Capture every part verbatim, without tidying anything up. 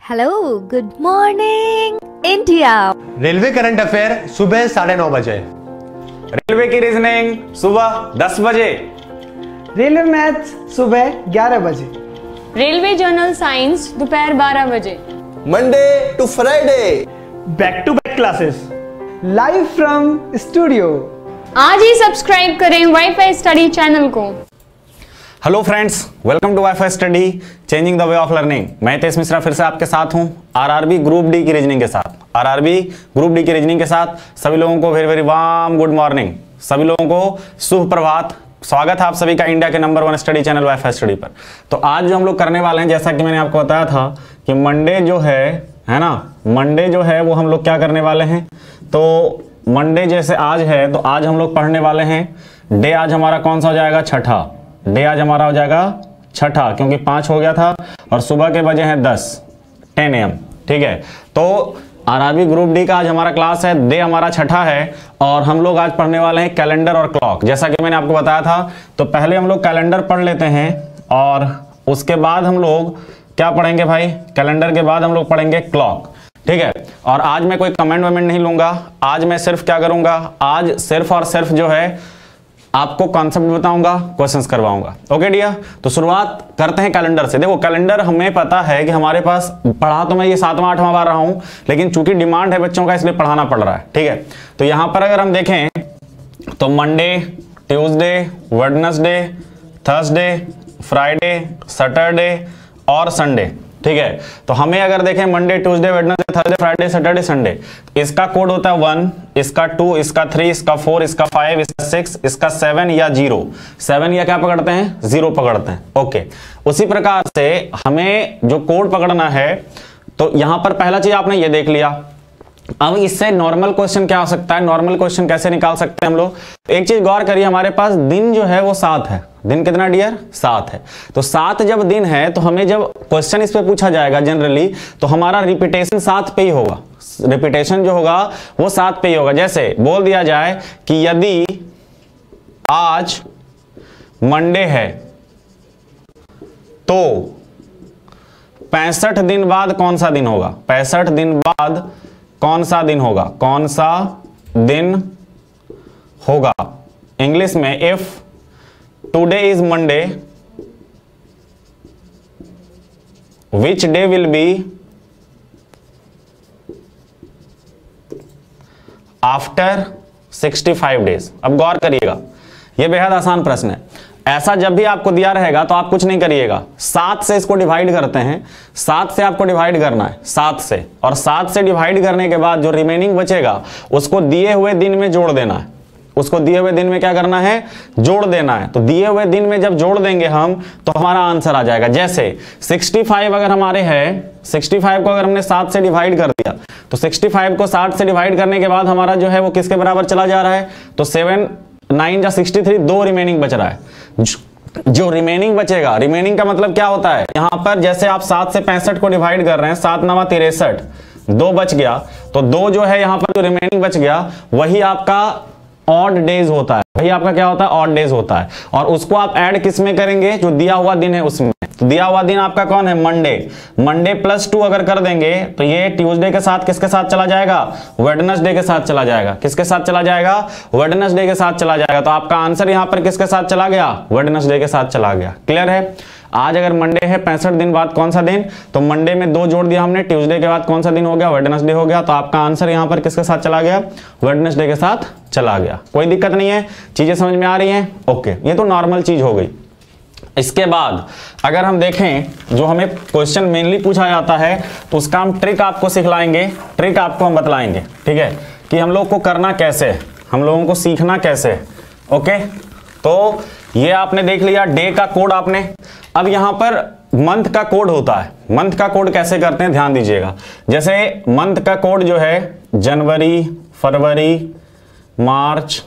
Hello, good morning India. Railway current affair सुबह साढ़े नौ बजे। रेलवे की रीजनिंग सुबह दस बजे। रेलवे मैथ्स सुबह ग्यारह बजे। रेलवे जर्नल साइंस दोपहर बारह बजे। Monday to Friday back to back classes live from studio. आज ही सब्सक्राइब करें वाईफाई स्टडी चैनल को। Hello friends, welcome to wifi study changing the way of learning. मैं हितेश मिश्रा फिर से आपके साथ हूं आरआरबी ग्रुप डी की रीजनिंग के साथ। आरआरबी ग्रुप डी की रीजनिंग के साथ सभी लोगों को very very warm good morning, सभी लोगों को शुभ प्रभात। स्वागत है आप सभी का इंडिया के number one study channel wifi study पर। तो आज जो हम लोग करने वाले हैं, जैसा कि मैंने आपको बताया था कि मंडे जो है है ना, मंडे जो है वो हम लोग क्या करने वाले हैं। तो मंडे जैसे आज है तो आज हम लोग पढ़ने वाले हैं डे। आज हमारा कौन सा हो जाएगा? छठा डे आज हमारा हो जाएगा छठा, क्योंकि पांच हो गया था और सुबह के बजे हैं दस टेन ए एम। ठीक है, तो आरआरबी ग्रुप डी का आज हमारा क्लास है, डे हमारा छठा है और हम लोग आज पढ़ने वाले हैं कैलेंडर और क्लॉक। जैसा कि मैंने आपको बताया था, तो पहले हम लोग कैलेंडर पढ़ लेते हैं और उसके बाद हम लोग क्या पढ़ेंगे भाई? कैलेंडर के बाद हम लोग पढ़ेंगे क्लॉक। ठीक है, और आज मैं कोई कमेंट वमेंट नहीं लूंगा। आज मैं सिर्फ क्या करूंगा, आज सिर्फ और सिर्फ जो है आपको कॉन्सेप्ट बताऊंगा, क्वेश्चंस करवाऊंगा। ओके डियर, तो शुरुआत करते हैं कैलेंडर से। देखो कैलेंडर हमें पता है कि हमारे पास, पढ़ा तो मैं ये सातवां आठवां बार रहा हूं, लेकिन चूंकि डिमांड है बच्चों का इसलिए पढ़ाना पड़ रहा है। ठीक है, तो यहां पर अगर हम देखें तो Monday, Tuesday, Wednesday, Thursday, Friday, Saturday और संडे। ठीक है, तो हमें अगर देखें Monday, Tuesday, Wednesday, Thursday, Friday, Saturday, Sunday, इसका कोड होता है वन, इसका टू, इसका थ्री, इसका फोर, इसका फाइव, इसका सिक्स, इसका सेवन या जीरो। सेवन या क्या पकड़ते हैं? जीरो पकड़ते हैं। ओके, उसी प्रकार से हमें जो कोड पकड़ना है, तो यहां पर पहला चीज आपने ये देख लिया। अब इससे नॉर्मल क्वेश्चन क्या हो सकता है? नॉर्मल क्वेश्चन कैसे निकाल सकते हैं हम लोग? एक चीज गौर करिए, हमारे पास दिन जो है वो सात है। दिन कितना डियर? सात है। तो सात जब दिन है तो हमें जब क्वेश्चन इस पे पूछा जाएगा जनरली, तो हमारा रिपीटेशन सात पे ही होगा। रिपीटेशन जो होगा वो सात पे ही होगा। जैसे बोल दिया जाए कि यदि आज मंडे है तो पैंसठ दिन बाद कौन सा दिन होगा? पैंसठ दिन बाद कौन सा दिन होगा? कौन सा दिन होगा? इंग्लिश में if today is Monday, which day will be after sixty five days. अब गौर करिएगा, यह बेहद आसान प्रश्न है। ऐसा जब भी आपको दिया रहेगा तो आप कुछ नहीं करिएगा, सात से इसको डिवाइड करते हैं। सात से आपको डिवाइड करना है, सात से, और सात से डिवाइड करने के बाद जो रिमेनिंग बचेगा उसको दिए हुए दिन में जोड़ देना है। उसको दिए हुए दिन में क्या करना है? जोड़ देना है। तो दिए हुए दिन में जब जोड़ देंगे हम तो हमारा आंसर आ जाएगा। जैसे पैंसठ अगर हमारे है, पैंसठ को अगर हमने सात से डिवाइड कर दिया तो पैंसठ को सात से डिवाइड करने के बाद हमारा जो है वो किसके बराबर चला जा रहा है? तो सेवन नाइन या सिक्सटी थ्री, दो रिमेनिंग बच रहा है। जो रिमेनिंग बचेगा, रिमेनिंग का मतलब क्या होता है? यहां पर जैसे आप सात से पैंसठ को डिवाइड कर रहे हैं, सात नवा तिरसठ, दो बच गया, तो दो जो है यहां पर जो रिमेनिंग बच गया वही आपका ऑड डेज होता है। वही आपका क्या होता है? ऑड डेज होता है। और उसको आप ऐड किस में करेंगे? जो दिया हुआ दिन है उसमें। तो दिया हुआ दिन आपका कौन है? मंडे। मंडे प्लस टू अगर कर देंगे तो ये ट्यूसडे के साथ किसके साथ चला जाएगा? वेडनेसडे के साथ चला जाएगा। किसके साथ चला जाएगा? वेडनेसडे के साथ चला जाएगा। तो आपका आंसर यहां पर किसके साथ चला गया? वेडनेसडे के साथ चला गया। क्लियर है? आज अगर मंडे है, पैंसठ दिन बाद कौन सा दिन? तो मंडे में दो जोड़ दिया हमने, ट्यूसडे के बाद कौन सा दिन हो गया? वेडनेसडे हो गया। तो आपका आंसर यहां पर किसके साथ चला गया? वेडनेसडे के साथ चला गया। कोई दिक्कत नहीं है, चीजें समझ में आ रही हैं? ओके, ये तो नॉर्मल चीज हो गई। इसके बाद अगर हम देखें, जो हमें क्वेश्चन मेनली पूछा जाता है तो उसका हम ट्रिक आपको सिखलाएंगे, ट्रिक आपको हम बतलाएंगे। ठीक है, कि हम लोग को करना कैसे, हम लोगों को सीखना कैसे। ओके, तो ये आपने देख लिया डे का कोड आपने। अब यहां पर मंथ का कोड होता है। मंथ का कोड कैसे करते हैं ध्यान दीजिएगा। जैसे मंथ का कोड जो है जनवरी, फरवरी, मार्च,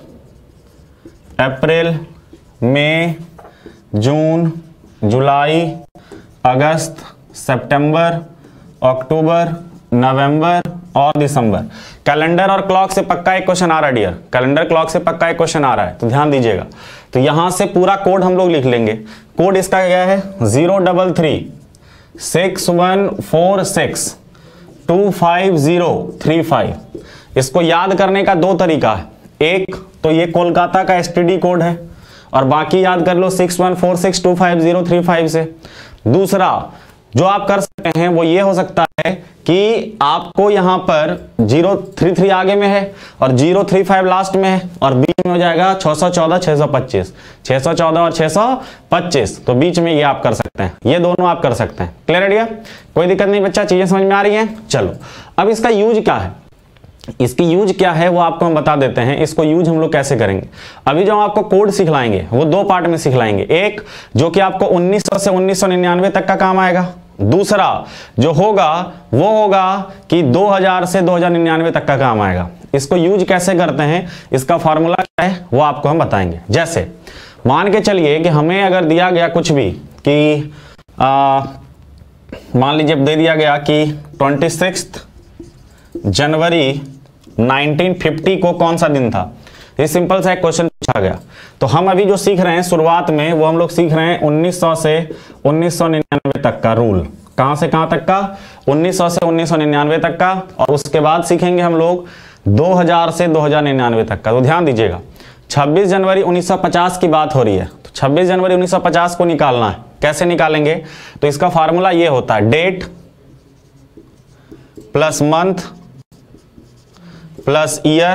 अप्रैल, मई, जून, जुलाई, अगस्त, सितंबर, अक्टूबर, नवंबर और दिसंबर। कैलेंडर और क्लॉक से पक्का एक क्वेश्चन आ रहा है डियर, कैलेंडर क्लॉक से पक्का एक क्वेश्चन आ रहा है, तो ध्यान दीजिएगा। तो यहां से पूरा कोड हम लोग लिख लेंगे। कोड इसका क्या है? Zero double three six one four six two five zero three five. इसको याद करने का दो तरीका है, एक तो ये कोलकाता का एसटीडी कोड है और बाकी याद कर लो six one four six two five zero three five से। दूसरा जो आप कर सकते हैं वो ये हो सकता है कि आपको यहां पर जीरो थ्री थ्री आगे में है और जीरो थ्री फाइव लास्ट में है और बीच में हो जाएगा छह सौ चौदह छह सौ पच्चीस, छह सौ चौदह और छह सौ पच्चीस, तो बीच में ये आप कर सकते हैं, ये दोनों आप कर सकते हैं। Clear idea? कोई दिक्कत नहीं बच्चा, चीजें समझ में आ रही हैं? चलो अब इसका यूज क्या है, इसकी यूज क्या है वो आपको हम बता देते हैं। इसको यूज हम लोग कैसे करेंगे, अभी जो हम आपको कोड सिखलाएंगे वो दो पार्ट में सिखलाएंगे। एक जो कि आपको उन्नीस सौ से उन्नीस सौ निन्यानवे तक का काम आएगा, दूसरा जो होगा वो होगा कि दो हज़ार से दो हज़ार निन्यानवे तक का काम आएगा। इसको यूज कैसे करते हैं, इसका फॉर्मूला क्या है वो आपको हम बताएंगे। जैसे मान के चलिए कि हमें अगर दिया गया कुछ भी कि मान लीजिए दे दिया गया कि twenty six January nineteen fifty को कौन सा दिन था, ये सिंपल सा एक क्वेश्चन पूछा गया। तो हम अभी जो सीख रहे हैं शुरुआत में वो हम लोग सीख रहे हैं उन्नीस सौ से उन्नीस सौ निन्यानवे तक का रूल। कहां से कहां तक का? उन्नीस सौ से उन्नीस सौ निन्यानवे तक का, और उसके बाद सीखेंगे हम लोग दो हज़ार से दो हज़ार निन्यानवे तक का। तो ध्यान दीजिएगा छब्बीस जनवरी उन्नीस सौ पचास की बात हो रही है, तो छब्बीस जनवरी उन्नीस सौ पचास को निकालना है। कैसे निकालेंगे? तो इसका फार्मूला ये होता है date plus month plus year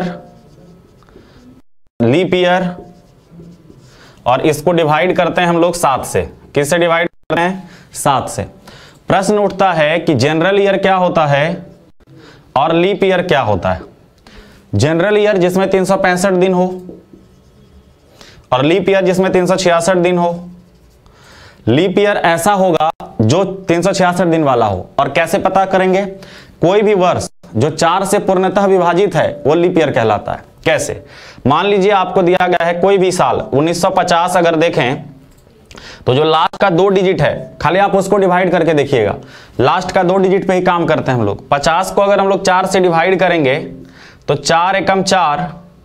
leap year, और इसको डिवाइड करते हैं हम लोग सात से। किससे डिवाइड करते हैं? सात से। प्रश्न उठता है कि जनरल ईयर क्या होता है और लीप ईयर क्या होता है। जनरल ईयर जिसमें तीन सौ पैंसठ दिन हो और लीप ईयर जिसमें तीन सौ छियासठ दिन हो। लीप ईयर ऐसा होगा जो तीन सौ छियासठ दिन वाला हो। और कैसे पता करेंगे? कोई भी वर्ष जो चार से पूर्णतः विभाजित है वो लीप ईयर कहलाता है। कैसे? मान लीजिए आपको दिया गया है कोई भी साल उन्नीस सौ पचास, अगर देखें तो जो लास्ट का दो डिजिट है खाली आप उसको डिवाइड करके देखिएगा, लास्ट का दो डिजिट पे ही काम करते हैं हम लोग। पचास को अगर हम लोग चार से डिवाइड करेंगे तो चार एकम चार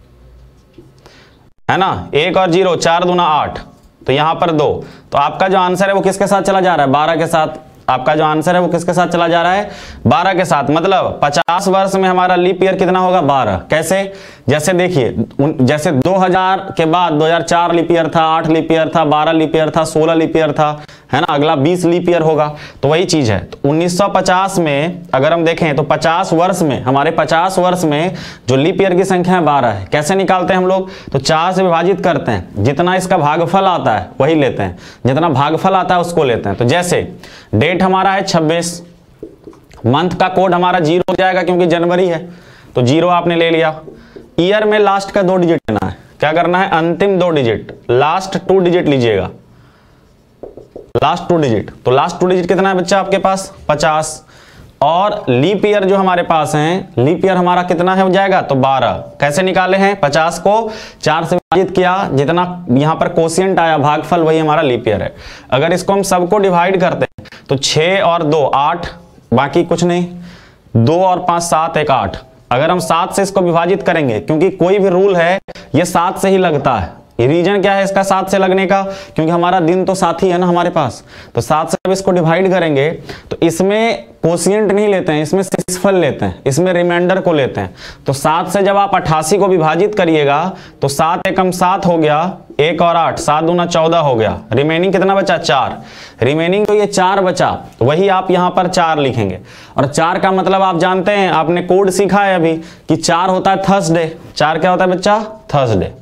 है ना, एक और जीरो, चार दूना आठ, तो यहां पर दो, तो आपका जो आंसर है वो किसके साथ चला जा रहा है? बारह के साथ। आपका जो आंसर है वो किसके साथ चला जा रहा है? बारह के साथ। मतलब पचास वर्ष में हमारा लीप ईयर कितना होगा? बारह। कैसे? जैसे देखिए, जैसे दो हज़ार के बाद दो हज़ार चार लीप ईयर था, आठ लीप ईयर था, बारह लीप ईयर था, सोलह लीप ईयर था, है ना, अगला बीस लीप ईयर होगा। तो वही चीज है। तो उन्नीस सौ पचास में अगर हम देखें तो पचास वर्ष में, हमारे पचास वर्ष में जो लीप ईयर की संख्या है बारह है। कैसे निकालते हैं हम लोग? तो चार से विभाजित करते हैं, जितना इसका भागफल आता है वही लेते हैं, जितना भागफल आता है उसको लेते हैं। तो जैसे डेट हमारा है छब्बीस, मंथ का कोड हमारा जीरो हो जाएगा क्योंकि जनवरी है, तो जीरो आपने ले लिया। ईयर में लास्ट का दो डिजिट लेना है। क्या करना है? अंतिम दो डिजिट, लास्ट टू डिजिट लीजिएगा, लास्ट टू डिजिट। तो लास्ट टू डिजिट कितना है बच्चा आपके पास? पचास। और लीप ईयर जो हमारे पास है, लीप ईयर हमारा कितना है हो जाएगा? तो बारह। कैसे निकाले हैं? पचास को चार से विभाजित किया, जितना यहां पर कोशिएंट आया भागफल वही हमारा लीप ईयर है। अगर इसको हम सबको डिवाइड करते हैं तो छह और दो आठ, बाकी कुछ नहीं, दो और पांच सात, एक आठ। अगर हम सात से इसको विभाजित करेंगे, क्योंकि कोई भी रूल है ये सात से ही लगता है। रीजन क्या है इसका सात से लगने का? क्योंकि हमारा दिन तो साथ ही है ना हमारे पास। तो सात से जब इसको डिवाइड करेंगे तो इसमें कोशिएंट नहीं लेते हैं, इसमें शेषफल लेते हैं, इसमें रिमाइंडर को लेते हैं। तो सात से जब आप अट्ठासी को विभाजित करिएगा तो सात एकम सात हो गया, एक और आठ, सात दूना चौदह हो गया। रिमेनिंग कितना बचा? चार। रिमेनिंग तो ये चार बचा, वही आप यहां पर चार लिखेंगे। और चार का मतलब आप जानते हैं, आपने कोड सीखा है अभी कि चार होता है थर्सडे। चार क्या होता है बच्चा? थर्सडे,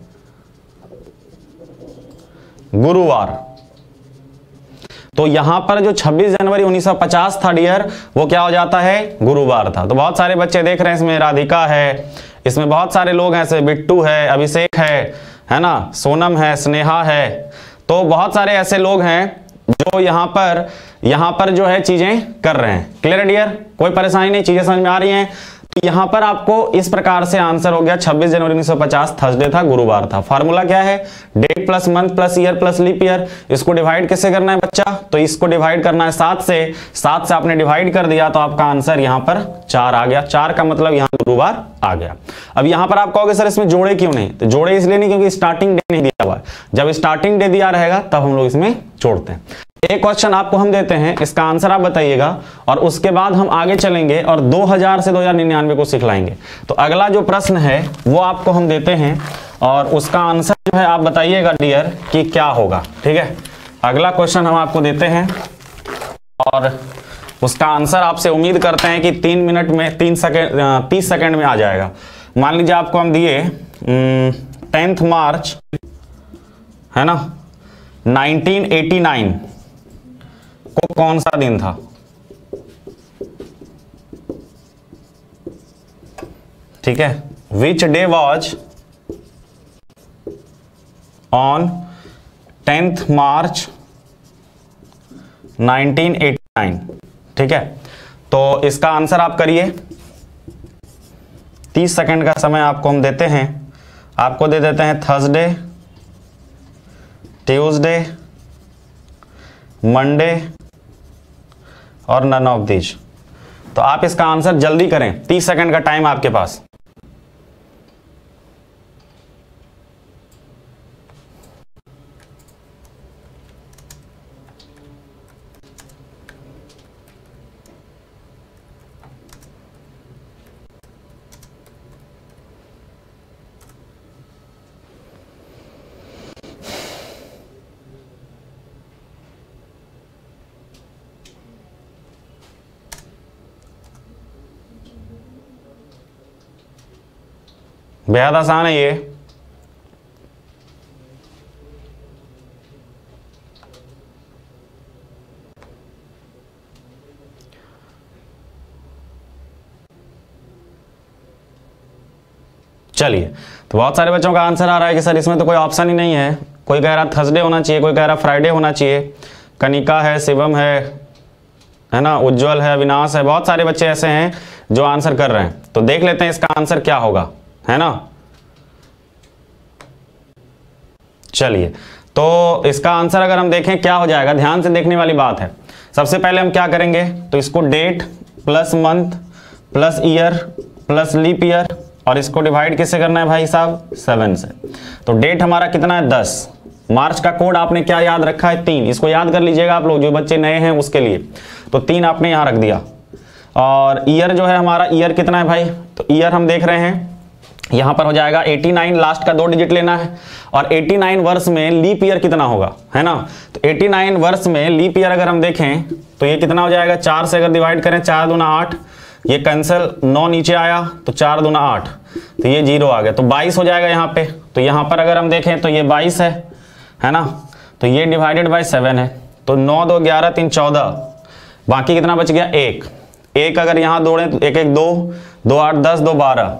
गुरुवार। तो यहां पर जो छब्बीस जनवरी उन्नीस सौ पचास था डियर, वो क्या हो जाता है? गुरुवार था। तो बहुत सारे बच्चे देख रहे हैं, इसमें राधिका है, इसमें बहुत सारे लोग हैं, जैसे बिट्टू है, अभिषेक है, है ना, सोनम है, स्नेहा है। तो बहुत सारे ऐसे लोग हैं जो यहां पर यहां पर जो है चीजें कर रहे हैं। Clear dear? कोई परेशानी नहीं, चीजें समझ में आ रही हैं? तो यहां पर आपको इस प्रकार से आंसर हो गया छब्बीस जनवरी उन्नीस सौ पचास थर्सडे था, गुरुवार था। फार्मूला क्या है? Date plus month plus year plus leap year. इसको डिवाइड कैसे करना है बच्चा? तो इसको डिवाइड करना है सात से। सात से आपने डिवाइड कर दिया तो आपका आंसर यहां पर चार आ गया। चार का मतलब यहां गुरुवार आ गया। अब यहां पर आप कहोगे सर इसमें जोड़े क्यों नहीं? तो जोड़े इसलिए नहीं क्योंकि स्टार्टिंग डे नहीं दिया हुआ है। जब स्टार्टिंग डे दिया रहेगा तब हम लोग इसमें जोड़ते हैं। एक क्वेश्चन आपको हम देते हैं, इसका आंसर आप बताइएगा और उसके बाद हम आगे चलेंगे और दो हज़ार से दो हज़ार निन्यानवे को सिखलाएंगे। तो अगला जो प्रश्न है वो आपको हम देते हैं और उसका आंसर जो है आप बताइएगा डियर कि क्या होगा। ठीक है, अगला क्वेश्चन हम आपको देते हैं और उसका आंसर आपसे उम्मीद करते हैं कि तीन मिनट में तीन सेकेंड तीस सेकेंड में आ जाएगा। मान लीजिए आपको हम दिए टेंथ मार्च है ना नाइनटीन एटी नाइन को कौन सा दिन था? ठीक है, which day was on tenth March nineteen eighty nine. ठीक है, तो इसका आंसर आप करिए। तीस सेकंड का समय आपको हम देते हैं। आपको दे देते हैं थर्सडे, ट्यूसडे, मंडे और नन ऑफ दीज। तो आप इसका आंसर जल्दी करें, तीस सेकंड का टाइम आपके पास। बेहद आसान है ये। चलिए, तो बहुत सारे बच्चों का आंसर आ रहा है कि सर इसमें तो कोई ऑप्शन ही नहीं है। कोई कह रहा थर्सडे होना चाहिए, कोई कह रहा फ्राइडे होना चाहिए। कनिका है, शिवम है है ना, उज्जवल है, विनाश है। बहुत सारे बच्चे ऐसे हैं जो आंसर कर रहे हैं। तो देख लेते हैं इसका आंसर क्या होगा, है ना। चलिए, तो इसका आंसर अगर हम देखें क्या हो जाएगा, ध्यान से देखने वाली बात है। सबसे पहले हम क्या करेंगे, तो इसको date plus month plus year plus leap year और इसको डिवाइड किससे करना है भाई साहब, सेवन से। तो डेट हमारा कितना है, दस। मार्च का कोड आपने क्या याद रखा है, तीन। इसको याद कर लीजिएगा आप लोग, जो बच्चे नए हैं उसके लिए। तो तीन आपने यहाँ रख दिया। और ईयर जो है हमारा, ईयर कितना है भाई, तो ईयर हम देख रहे हैं यहाँ पर हो जाएगा नवासी, लास्ट का दो डिजिट लेना है। और नवासी वर्ष में लीप ईयर कितना होगा, है ना। तो नवासी वर्ष में लीप ईयर अगर हम देखें तो ये कितना हो जाएगा, चार से अगर डिवाइड करें, चार दूना आठ, ये कैंसिल, नौ नीचे आया तो चार दूना आठ, तो ये जीरो आ गया, तो बाईस हो जाएगा यहाँ पे। तो यहाँ पर अगर हम देखें तो ये बाईस है, है ना। तो ये डिवाइडेड बाई सेवन है, तो नौ दो ग्यारह, तीन चौदह, बाकी कितना बच गया, एक। एक अगर यहाँ दौड़ें तो एक एक दो, दो आठ दस, दो बारह।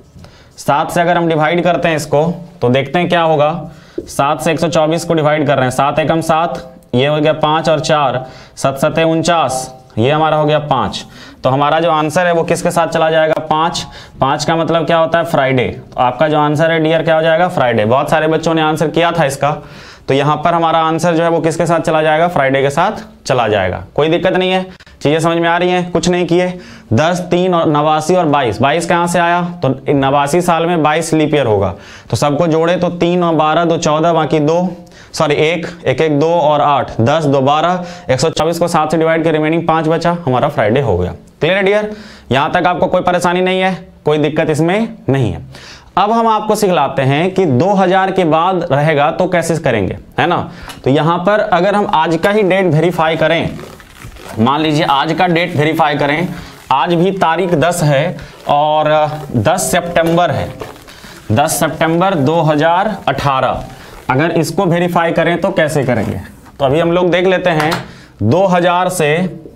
सात से अगर हम डिवाइड करते हैं इसको तो देखते हैं क्या होगा। सात से एक सौ चौबीस को डिवाइड कर रहे हैं, सात एकम सात, ये हो गया पाँच और चार, सत सते उनचास, ये हमारा हो गया पाँच। तो हमारा जो आंसर है वो किसके साथ चला जाएगा, पाँच। पाँच का मतलब क्या होता है, फ्राइडे। तो आपका जो आंसर है डियर क्या हो जाएगा, फ्राइडे। बहुत सारे बच्चों ने आंसर किया था इसका, तो यहाँ पर हमारा आंसर जो है वो किसके साथ चला जाएगा, फ्राइडे के साथ चला जाएगा। कोई दिक्कत नहीं है, चीजें समझ में आ रही हैं, कुछ नहीं किए। दस, तीन और नवासी और बाईस, बाईस कहाँ से आया, तो नवासी साल में बाईस लीप ईयर होगा। तो सबको जोड़े तो तीन और बारह, दो चौदह, बाकी दो सॉरी एक, एक एक दो और आठ, दस, दो बारह, एक सौ चौबीस को सात से डिवाइड कर रिमेनिंग पाँच बचा, हमारा फ्राइडे हो गया। क्लियर है डियर, यहाँ तक आपको कोई परेशानी नहीं है, कोई दिक्कत इसमें नहीं है। अब हम आपको सिखलाते हैं कि दो हज़ार के बाद रहेगा तो कैसे करेंगे, है ना। तो यहाँ पर अगर हम आज का ही डेट वेरीफाई करें, मान लीजिए आज का डेट वेरीफाई करें, आज भी तारीख दस है और दस सितंबर है, दस सितंबर दो हज़ार अठारह। अगर इसको वेरीफाई करें तो कैसे करेंगे, तो अभी हम लोग देख लेते हैं दो हज़ार से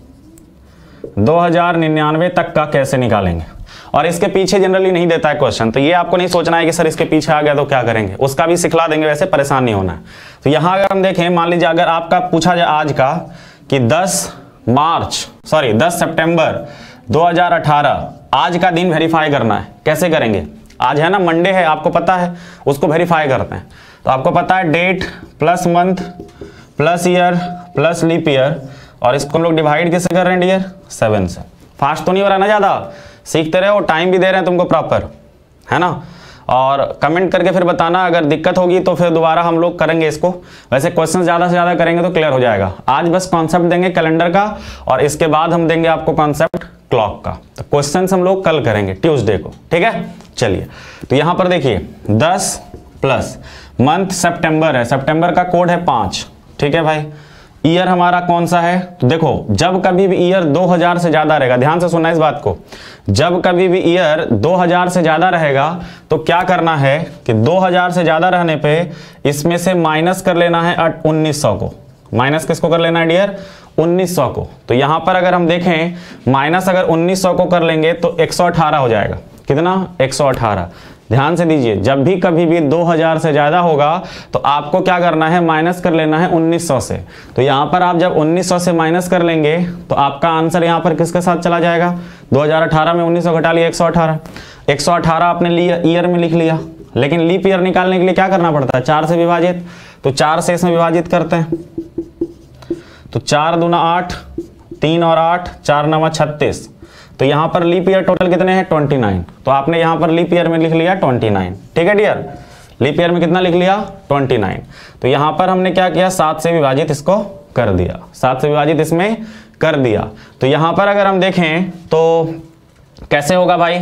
दो हज़ार निन्यानवे तक का कैसे निकालेंगे। और इसके पीछे जनरली नहीं देता है क्वेश्चन, तो ये आपको नहीं सोचना है कि सर इसके पीछे आ गया तो क्या करेंगे, उसका भी सिखला देंगे, वैसे परेशान नहीं होना है। तो यहाँ अगर हम देखें, मान लीजिए अगर आपका पूछा जाए आज का कि दस मार्च सॉरी दस सितंबर दो हज़ार अठारह, आज का दिन वेरीफाई करना है, कैसे करेंगे। आज है ना मंडे है, आपको पता है, उसको वेरीफाई करते हैं। तो आपको पता है date plus month plus year plus leap year, और इसको हम लोग डिवाइड कैसे कर रहे हैं डियर, सेवन से। फास्ट तो नहीं हो रहा ना, ज़्यादा सीखते रहे, और टाइम भी दे रहे हैं तुमको प्रॉपर, है ना। और कमेंट करके फिर बताना, अगर दिक्कत होगी तो फिर दोबारा हम लोग करेंगे इसको। वैसे क्वेश्चन ज़्यादा से ज़्यादा करेंगे तो क्लियर हो जाएगा। आज बस कॉन्सेप्ट देंगे कैलेंडर का और इसके बाद हम देंगे आपको कॉन्सेप्ट क्लॉक का। तो क्वेश्चंस हम लोग कल करेंगे ट्यूसडे को, ठीक है। चलिए, तो यहां पर देखिए दस प्लस मंथ सितंबर है, सितंबर का कोड है पाँच, ठीक है भाई। ईयर हमारा कौन सा है, तो देखो जब कभी भी ईयर दो हज़ार से ज्यादा रहेगा, ध्यान से सुनना इस बात को, जब कभी भी ईयर दो हज़ार से ज्यादा रहेगा तो क्या करना है कि दो हज़ार से ज्यादा रहने पे इसमें से माइनस कर लेना है उन्नीस सौ को। माइनस किसको कर लेना है डियर, उन्नीस सौ को। तो यहां पर अगर हम देखें माइनस अगर उन्नीस सौ को कर लेंगे तो एक सौ अठारह हो जाएगा। कितना, एक सौ अठारह। ध्यान से दीजिए, जब भी कभी भी दो हज़ार से ज्यादा होगा तो आपको क्या करना है, माइनस कर लेना है उन्नीस सौ से। तो यहां पर आप जब उन्नीस सौ से माइनस कर लेंगे तो आपका आंसर यहां पर किसके साथ चला जाएगा, दो हज़ार अठारह में उन्नीस सौ घटा लिया एक सौ अठारह। एक सौ अठारह आपने लिया ईयर में लिख लिया, लेकिन लीप ईयर निकालने के लिए क्या करना पड़ता है, चार से विभाजित। तो चार से इसमें विभाजित करते हैं, तो चार दूना आठ, तीन और आठ, चार नवा छत्तीस। तो यहां पर लीप ईयर टोटल कितने हैं, उनतीस। तो आपने यहां पर लीप ईयर में लिख लिया उनतीस, ठीक है डियर। लीप ईयर में कितना लिख लिया, उनतीस। तो यहां पर हमने क्या किया, सात से विभाजित इसको कर दिया, सात से विभाजित इसमें कर दिया। तो यहां पर अगर हम देखें तो कैसे होगा भाई,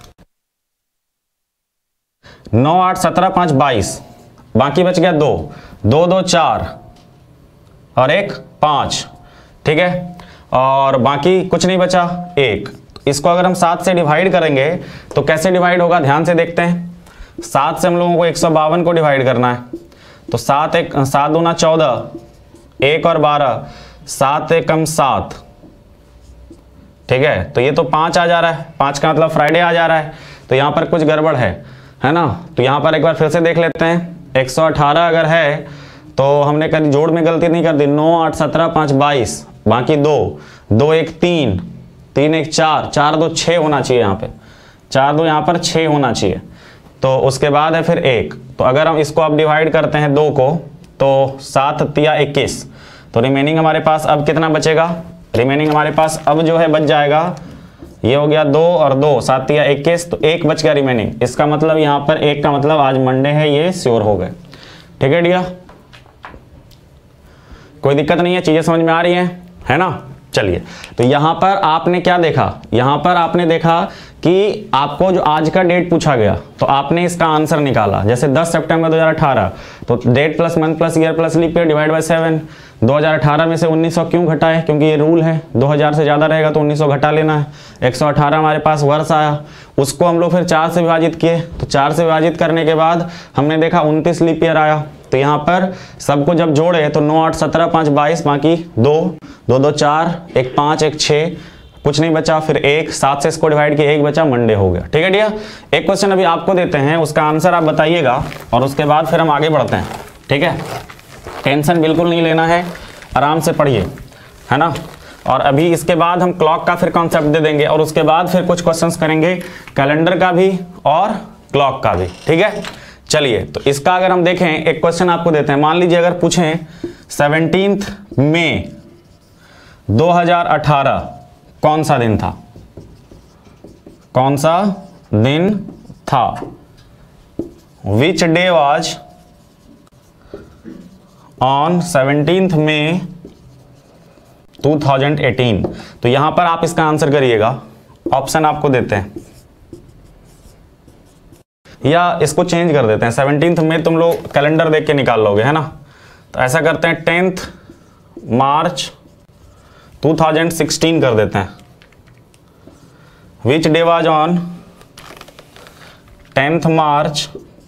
नौ आठ सत्रह पांच बाईस, बाकी बच गया दो, दो दो चार और एक पांच, ठीक है। और बाकी कुछ नहीं बचा, एक। इसको अगर हम सात से डिवाइड करेंगे तो कैसे डिवाइड होगा, ध्यान से देखते हैं। सात से हम लोगों को एक सौ बावन को डिवाइड करना है। तो सात एक सात दूना चौदह, एक और बारह, सात एकम सात, ठीक है। तो ये तो पांच आ जा रहा है, पांच का मतलब फ्राइडे आ जा रहा है। तो यहां पर कुछ गड़बड़ है, है ना। तो यहां पर एक बार फिर से देख लेते हैं। एक सौ अठारह अगर है तो हमने कभी जोड़ में गलती नहीं कर दी, नौ आठ सत्रह पांच बाईस, बाकी दो, दो एक तीन, तीन एक चार, चार दो छः होना चाहिए यहाँ पे, चार दो यहाँ पर छः होना चाहिए। तो उसके बाद है फिर एक। तो अगर हम इसको अब डिवाइड करते हैं दो को, तो सात तिया इक्कीस। तो रिमेनिंग हमारे पास अब कितना बचेगा, रिमेनिंग हमारे पास अब जो है बच जाएगा, ये हो गया दो और दो, सात तिया इक्कीस, तो एक बच गया रिमेनिंग। इसका मतलब यहाँ पर एक का मतलब आज मंडे है, ये श्योर हो गए, ठीक है डियर। कोई दिक्कत नहीं है, चीजें समझ में आ रही हैं, है ना। चलिए, तो यहां पर आपने क्या देखा, यहां पर आपने देखा कि आपको जो आज का डेट पूछा गया तो आपने इसका आंसर निकाला। जैसे दस सितंबर दो हज़ार अठारह, तो date plus month plus year plus leap year divide by seven. दो हज़ार अठारह में से उन्नीस सौ क्यों घटाए, क्योंकि ये रूल है, दो हज़ार से ज़्यादा रहेगा तो उन्नीस सौ घटा लेना है। एक सौ अठारह हमारे पास वर्ष आया, उसको हम लोग फिर चार से विभाजित किए। तो चार से विभाजित करने के बाद हमने देखा उनतीस लीप ईयर आया। तो यहाँ पर सबको जब जोड़े तो नौ आठ सत्रह पाँच बाईस, बाकी दो, दो दो चार, एक पाँच एक छः, कुछ नहीं बचा, फिर एक, सात से इसको डिवाइड किया, एक बचा, मंडे हो गया, ठीक है डियर। एक क्वेश्चन अभी आपको देते हैं, उसका आंसर आप बताइएगा और उसके बाद फिर हम आगे बढ़ते हैं, ठीक है। टेंशन बिल्कुल नहीं लेना है, आराम से पढ़िए, है ना। और अभी इसके बाद हम क्लॉक का फिर कॉन्सेप्ट दे देंगे और उसके बाद फिर कुछ क्वेश्चंस करेंगे कैलेंडर का भी और क्लॉक का भी, ठीक है। चलिए, तो इसका अगर हम देखें, एक क्वेश्चन आपको देते हैं। मान लीजिए अगर पूछें सेवनटीन्थ मई दो हज़ार अठारह कौन सा दिन था, कौन सा दिन था, which day was on seventeenth May two thousand eighteen. तो यहां पर आप इसका आंसर करिएगा, ऑप्शन आपको देते हैं या इसको चेंज कर देते हैं। सेवनटीन्थ में तुम लोग कैलेंडर देख के निकाल लोगे, है ना। तो ऐसा करते हैं tenth March two thousand sixteen कर देते हैं। Which day was on tenth March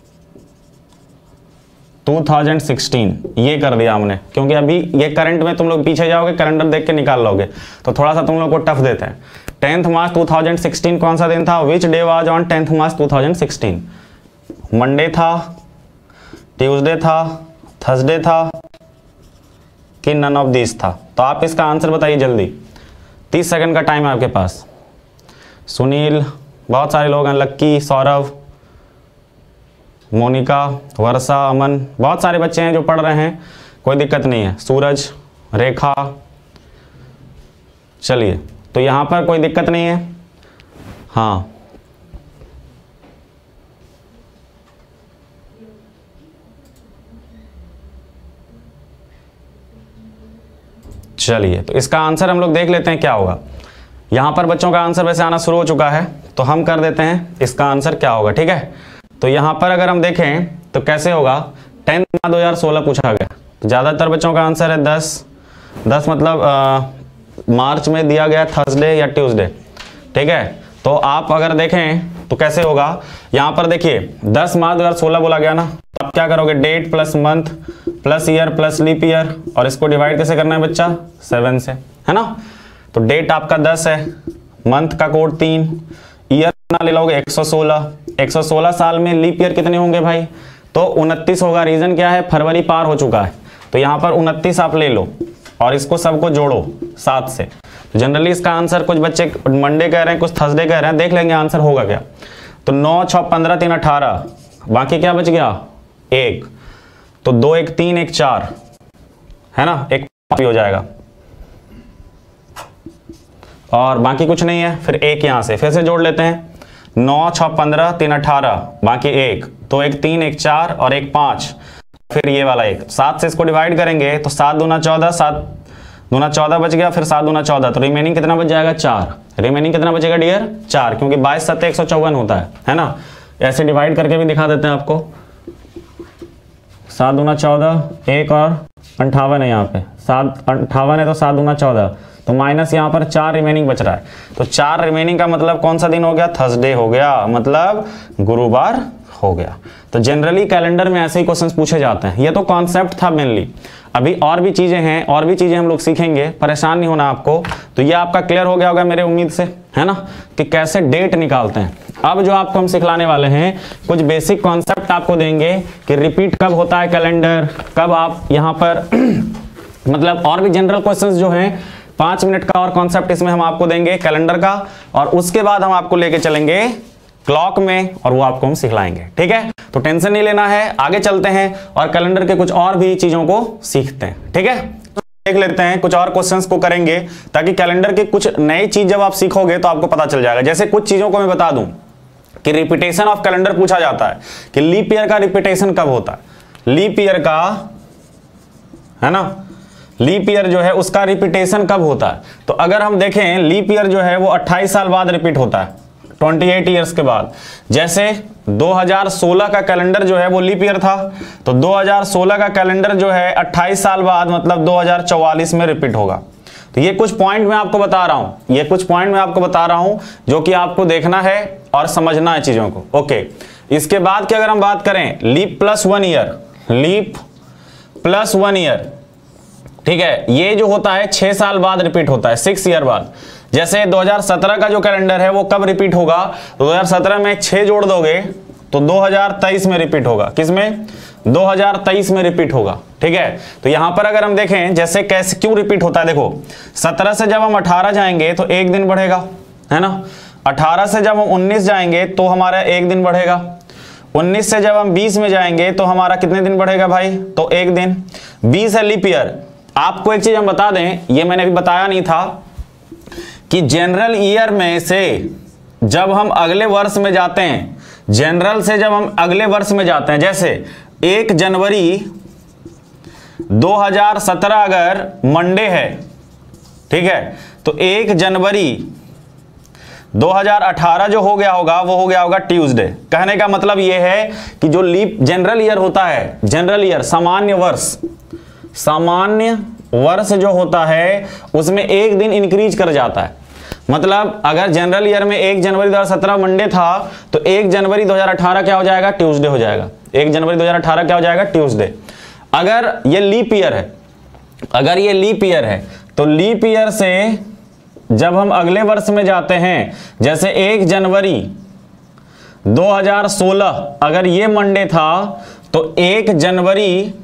two thousand sixteen, ये कर दिया हमने, क्योंकि अभी ये करंट में तुम लोग पीछे जाओगे, कैलेंडर देख के निकाल लोगे तो थोड़ा सा तुम लोग को टफ देते हैं। Tenth March two thousand sixteen कौन सा दिन था, which day was on tenth March two thousand sixteen. Monday था, ट्यूसडे था, थर्सडे था कि नन ऑफ दिस था। तो आप इसका आंसर बताइए जल्दी, तीस सेकंड का टाइम है आपके पास। सुनील, बहुत सारे लोग हैं, लक्की, सौरभ, मोनिका, वर्षा, अमन, बहुत सारे बच्चे हैं जो पढ़ रहे हैं, कोई दिक्कत नहीं है। सूरज, रेखा, चलिए, तो यहाँ पर कोई दिक्कत नहीं है। हाँ, चलिए, तो इसका आंसर हम लोग देख लेते हैं क्या होगा। यहाँ पर बच्चों का आंसर वैसे आना शुरू हो चुका है, तो हम कर देते हैं इसका आंसर क्या होगा। ठीक है, तो यहाँ पर अगर हम देखें तो कैसे होगा, टेंथ दो हज़ार सोलह पूछा गया, तो ज़्यादातर बच्चों का आंसर है दस दस मतलब आ, मार्च में दिया गया थर्सडे या ट्यूसडे। ठीक है, तो आप अगर देखें तो कैसे होगा, यहाँ पर देखिए दस मार्च दो हज़ार सोलह बोला गया ना, तो आप क्या करोगे, date plus month plus year plus leap year, और इसको डिवाइड कैसे करना है बच्चा, सेवन से, है ना। तो डेट आपका दस है, मंथ का कोड तीन, ईयर कितना ले लोगे एक सौ सोलह, एक सौ सोलह साल में लीप ईयर कितने होंगे भाई, तो उनतीस होगा। रीजन क्या है, फरवरी पार हो चुका है, तो यहाँ पर उनतीस आप ले लो और इसको सबको जोड़ो सात से। जनरली इसका आंसर कुछ बच्चे मंडे कह रहे हैं, कुछ थर्सडे कह रहे हैं, देख लेंगे आंसर होगा क्या। तो नौ छः पंद्रह तीन अठारह, बाकी क्या बच गया एक, तो दो एक तीन एक चार, है ना, एक भी हो जाएगा और बाकी कुछ नहीं है। फिर एक यहां से फिर से जोड़ लेते हैं, नौ छः पंद्रह तीन अठारह, बाकी एक, तो एक तीन एक चार और एक पाँच, फिर ये वाला एक, सात से इसको डिवाइड करेंगे तो सात दूना चौदह, सात दूना चौदह बच गया, फिर सात दूना चौदह, तो रिमेनिंग कितना बच जाएगा चार। रिमेनिंग कितना बचेगा डियर, चार, क्योंकि बाईस सत्तर एक सौ चौवन होता है, है ना। ऐसे डिवाइड करके भी दिखा देते हैं आपको, सात दूना चौदह, एक और अंठावन है यहाँ पे, सात अंठावन है तो सात दूना चौदह, तो माइनस यहाँ पर चार रिमेनिंग बच रहा है। तो चार रिमेनिंग का मतलब कौन सा दिन हो गया, थर्सडे हो गया, मतलब गुरुवार हो गया। तो जनरली कैलेंडर में ऐसे ही क्वेश्चंस पूछे जाते हैं। ये तो कॉन्सेप्ट था मेनली, अभी और भी चीजें हैं, और भी चीजें हम लोग सीखेंगे, परेशान नहीं होना आपको। तो ये आपका क्लियर हो गया होगा मेरे उम्मीद से, है ना, कि कैसे डेट निकालते हैं। अब जो आपको हम सिखलाने वाले हैं, कुछ बेसिक कॉन्सेप्ट आपको देंगे कि रिपीट कब होता है कैलेंडर, कब आप यहाँ पर मतलब और भी जनरल क्वेश्चंस जो हैं, पांच मिनट का और कॉन्सेप्ट इसमें हम आपको देंगे कैलेंडर का, और उसके बाद हम आपको लेके चलेंगे क्लॉक में और वो आपको हम सिखलाएंगे। ठीक है, तो टेंशन नहीं लेना है, आगे चलते हैं और कैलेंडर के कुछ और भी चीजों को सीखते हैं। ठीक है, तो देख लेते हैं, कुछ और क्वेश्चंस को करेंगे ताकि कैलेंडर की कुछ नई चीज जब आप सीखोगे तो आपको पता चल जाएगा। जैसे कुछ चीजों को मैं बता दूं कि रिपीटेशन ऑफ कैलेंडर पूछा जाता है कि लीप ईयर का रिपीटेशन कब होता है, लीप ईयर का, है ना, लीप ईयर जो है उसका रिपीटेशन कब होता है। तो अगर हम देखें लीप ईयर जो है वो अट्ठाईस साल बाद रिपीट होता है, अट्ठाईस इयर्स के बाद। जैसे दो हज़ार सोलह का कैलेंडर जो है वो लीप ईयर था, तो दो हज़ार सोलह का कैलेंडर जो है अट्ठाईस साल बाद मतलब दो हज़ार चौवालीस में रिपीट होगा। तो ये कुछ पॉइंट मैं आपको बता रहा हूं, ये कुछ पॉइंट मैं आपको बता रहा हूं जो कि आपको देखना है और समझना है चीजों को। ओके, इसके बाद की अगर हम बात करें leap plus one year, leap plus one year, ठीक है, ये जो होता है छह साल बाद रिपीट होता है, सिक्स ईयर बाद। जैसे दो हज़ार सत्रह का जो कैलेंडर है वो कब रिपीट होगा, दो हज़ार सत्रह में छह जोड़ दोगे तो दो हज़ार तेईस में रिपीट होगा। किसमें, दो हज़ार तेईस में रिपीट होगा। ठीक है, तो यहां पर अगर हम देखें जैसे कैसे क्यों रिपीट होता है, देखो सत्रह से जब हम अठारह जाएंगे तो एक दिन बढ़ेगा, है ना, अठारह से जब हम उन्नीस जाएंगे तो हमारा एक दिन बढ़ेगा, उन्नीस से जब हम बीस में जाएंगे तो हमारा कितने दिन बढ़ेगा भाई, तो एक दिन। बीस है लीप ईयर। आपको एक चीज हम बता दें, ये मैंने अभी बताया नहीं था कि जनरल ईयर में से जब हम अगले वर्ष में जाते हैं, जनरल से जब हम अगले वर्ष में जाते हैं, जैसे एक जनवरी दो हज़ार सत्रह अगर मंडे है, ठीक है, तो एक जनवरी दो हज़ार अठारह जो हो गया होगा वो हो गया होगा ट्यूसडे। कहने का मतलब ये है कि जो लीप जनरल ईयर होता है, जनरल ईयर सामान्य वर्ष, सामान्य वर्ष जो होता है उसमें एक दिन इंक्रीज कर जाता है। मतलब अगर जनरल ईयर में एक जनवरी दो हज़ार सत्रह मंडे था तो एक जनवरी दो हज़ार अठारह क्या हो जाएगा, ट्यूसडे हो जाएगा। एक जनवरी दो हज़ार अठारह क्या हो जाएगा, ट्यूसडे। अगर ये लीप ईयर है, अगर ये लीप ईयर है तो लीप ईयर से जब हम अगले वर्ष में जाते हैं, जैसे एक जनवरी दो हज़ार सोलह अगर ये मंडे था तो एक जनवरी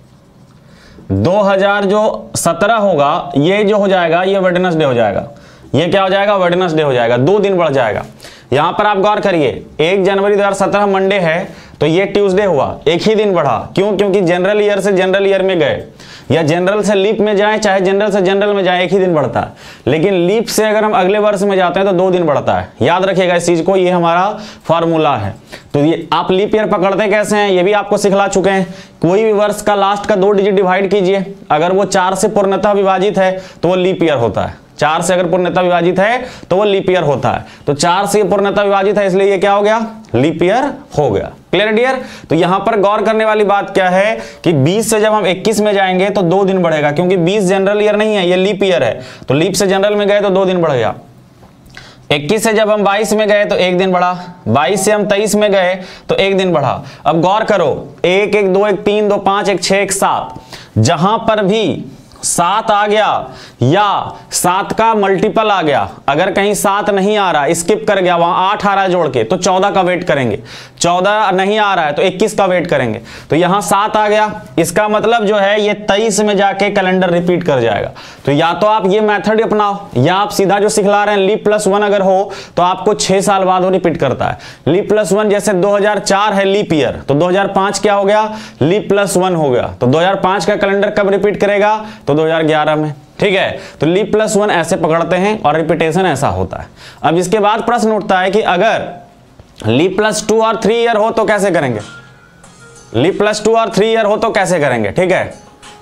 दो हज़ार जो सत्रह होगा ये जो हो जाएगा ये वेडनेसडे हो जाएगा। ये क्या हो जाएगा, वेडनेसडे हो जाएगा, दो दिन बढ़ जाएगा। यहां पर आप गौर करिए, एक जनवरी दो हज़ार सत्रह मंडे है तो ये ट्यूसडे हुआ, एक ही दिन बढ़ा। क्यों, क्योंकि जनरल ईयर से जनरल ईयर में गए। या जनरल से लीप में जाए चाहे जनरल से जनरल में जाए एक ही दिन बढ़ता है, लेकिन लीप से अगर हम अगले वर्ष में जाते हैं तो दो दिन बढ़ता है। याद रखिएगा इस चीज को, ये हमारा फॉर्मूला है। तो ये आप लीप ईयर पकड़ते कैसे हैं ये भी आपको सिखला चुके हैं। कोई भी वर्ष का लास्ट का दो डिजिट डिवाइड कीजिए, अगर वो चार से पूर्णतः विभाजित है तो वो लीप ईयर होता है। चार से अगर पूर्णतः विभाजित है तो वो लीप ईयर होता है। तो चार से पूर्णतः विभाजित है इसलिए ये क्या हो गया, लीप ईयर हो गया। Clear dear. तो यहां पर गौर करने वाली बात क्या है कि बीस से जब हम इक्कीस में जाएंगे तो दो दिन बढ़ेगा, क्योंकि बीस जनरल ईयर नहीं है, ये लीप ईयर है। तो लीप से जनरल में गए तो दो दिन बढ़ गया। इक्कीस से जब हम बाईस में गए तो एक दिन बढ़ा, बाईस से हम तेईस में गए तो एक दिन बढ़ा। अब गौर करो, एक एक दो एक तीन दो पांच एक छह एक सात, जहां पर भी सात आ गया या सात का मल्टीपल आ गया, अगर कहीं सात नहीं आ रहा स्किप कर गया, वहां आठ आ रहा है जोड़ के तो चौदह का वेट करेंगे, चौदह नहीं आ रहा है तो इक्कीस का वेट करेंगे। तो यहां सात आ गया, इसका मतलब जो है ये तेईस में जाके कैलेंडर रिपीट कर जाएगा। तो या तो आप ये मेथड अपनाओ या आप सीधा जो सिखला रहे हैं लीप प्लस वन अगर हो तो आपको छह साल बाद वो रिपीट करता है। लीप प्लस वन जैसे दो हजार चार है लीप ईयर, तो दो हजार पांच क्या हो गया, लीप प्लस वन हो गया। तो दो हजार पांच का कैलेंडर कब रिपीट करेगा, तो दो हजार ग्यारह में। ठीक है, तो लीप प्लस वन ऐसे पकड़ते हैं और रिपीटेशन ऐसा होता है। अब इसके बाद प्रश्न उठता है कि अगर लीप प्लस टू और थ्री ईयर हो तो कैसे करेंगे, लीप प्लस टू और थ्री ईयर हो तो कैसे करेंगे। ठीक है,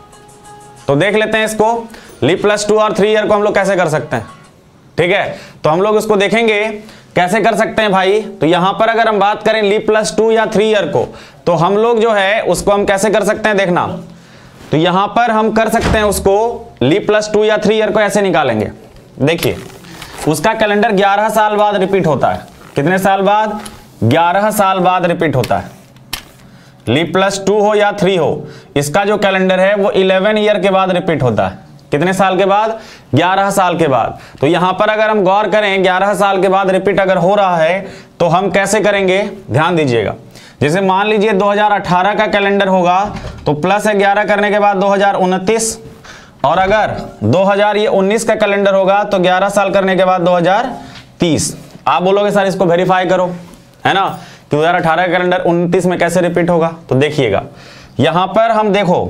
तो देख लेते हैं इसको, लीप प्लस टू और थ्री ईयर को हम लोग कैसे कर सकते हैं। ठीक है, तो हम लोग इसको देखेंगे कैसे कर सकते हैं भाई। तो यहां पर अगर हम बात करें लीप प्लस टू या थ्री ईयर को, तो हम लोग जो है उसको हम कैसे कर सकते हैं देखना। तो यहां पर हम कर सकते हैं उसको लीप प्लस टू या थ्री ईयर को ऐसे निकालेंगे। देखिए उसका कैलेंडर ग्यारह साल बाद रिपीट होता है। कितने साल बाद, ग्यारह साल बाद रिपीट होता है। लीप प्लस टू हो या थ्री हो, इसका जो कैलेंडर है वो इलेवन ईयर के बाद रिपीट होता है। कितने साल के बाद, ग्यारह साल के बाद। तो यहां पर अगर हम गौर करें ग्यारह साल के बाद रिपीट अगर हो रहा है तो हम कैसे करेंगे, ध्यान दीजिएगा। जैसे मान लीजिए दो हजार अठारह का कैलेंडर होगा तो प्लस ग्यारह करने के बाद दो हजार उनतीस, और अगर दो हजार ये उन्नीस का कैलेंडर होगा तो ग्यारह साल करने के बाद दो हजार तीस। आप बोलोगे सर इसको वेरीफाई करो, है ना, कि दो हजार अठारह का कैलेंडर उनतीस में कैसे रिपीट होगा। तो देखिएगा यहां पर हम देखो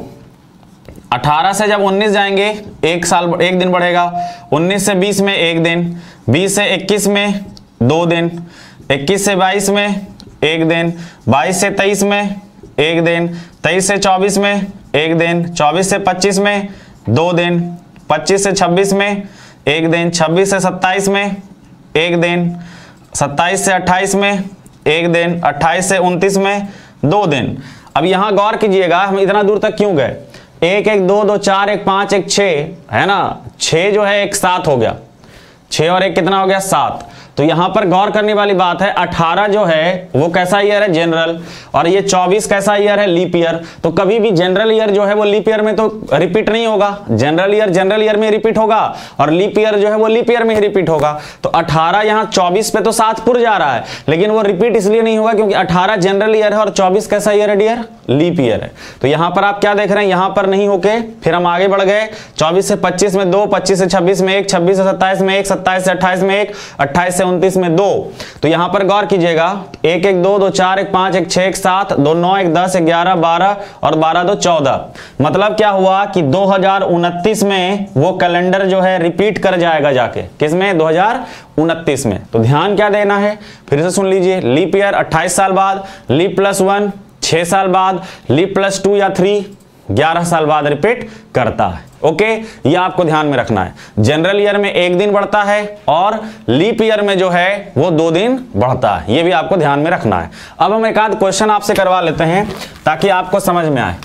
अठारह से जब उन्नीस जाएंगे एक साल एक दिन बढ़ेगा, उन्नीस से बीस में एक दिन, बीस से इक्कीस में दो दिन, इक्कीस से बाईस में एक दिन, बाईस से तेईस में एक दिन, तेईस से चौबीस में एक दिन, चौबीस से पच्चीस में दो दिन, पच्चीस से छब्बीस में एक दिन, छब्बीस से सत्ताईस में एक दिन, सत्ताईस से अट्ठाईस में एक दिन, अट्ठाईस से उनतीस में दो दिन। अब यहां गौर कीजिएगा हम इतना दूर तक क्यों गए, एक एक दो दो चार एक पांच एक छह, है ना, छह जो है एक सात हो गया, छह और एक कितना हो गया, सात। तो यहां पर गौर करने वाली बात है अठारह जो है वो कैसा ईयर है, जनरल, और ये चौबीस कैसा ईयर है, लीप ईयर। तो कभी भी जनरल ईयर जो है वो लीप ईयर में तो रिपीट नहीं होगा, जनरल ईयर जनरल ईयर में रिपीट होगा और लीप ईयर जो है वो लीप ईयर में ही रिपीट होगा। तो अठारह यहां चौबीस पे तो सात पुर जा रहा है, लेकिन वो रिपीट इसलिए नहीं होगा क्योंकि अठारह जनरल ईयर है और चौबीस कैसा ईयर है डियर, लीप ईयर है। तो यहां पर आप क्या देख रहे हैं, यहां पर नहीं होके फिर हम आगे बढ़ गए, चौबीस से पच्चीस में दो, पच्चीस से छब्बीस में एक, छब्बीस से सत्ताईस में एक, सत्ताईस से अट्ठाईस में एक, अट्ठाईस से उनतीस में दो। तो यहां पर गौर कीजिएगा एक एक दो दो चार एक पांच एक छह एक सात, दो नौ एक दस ग्यारह बारह और बारह दो चौदह। मतलब क्या हुआ कि दो हजार उनतीस में वो कैलेंडर जो है रिपीट कर जाएगा जाके, किसमें, दो हजार उनतीस में। तो ध्यान क्या देना है, फिर से सुन लीजिए, लीप ईयर अट्ठाईस साल बाद, लीप प्लस वन छह साल बाद, लीप प्लस टू या थ्री ग्यारह साल बाद रिपीट करता है। ओके, ये आपको ध्यान में रखना है। जनरल ईयर में एक दिन बढ़ता है और लीप ईयर में जो है वो दो दिन बढ़ता है, ये भी आपको ध्यान में रखना है। अब हम एक आध क्वेश्चन आपसे करवा लेते हैं ताकि आपको समझ में आए।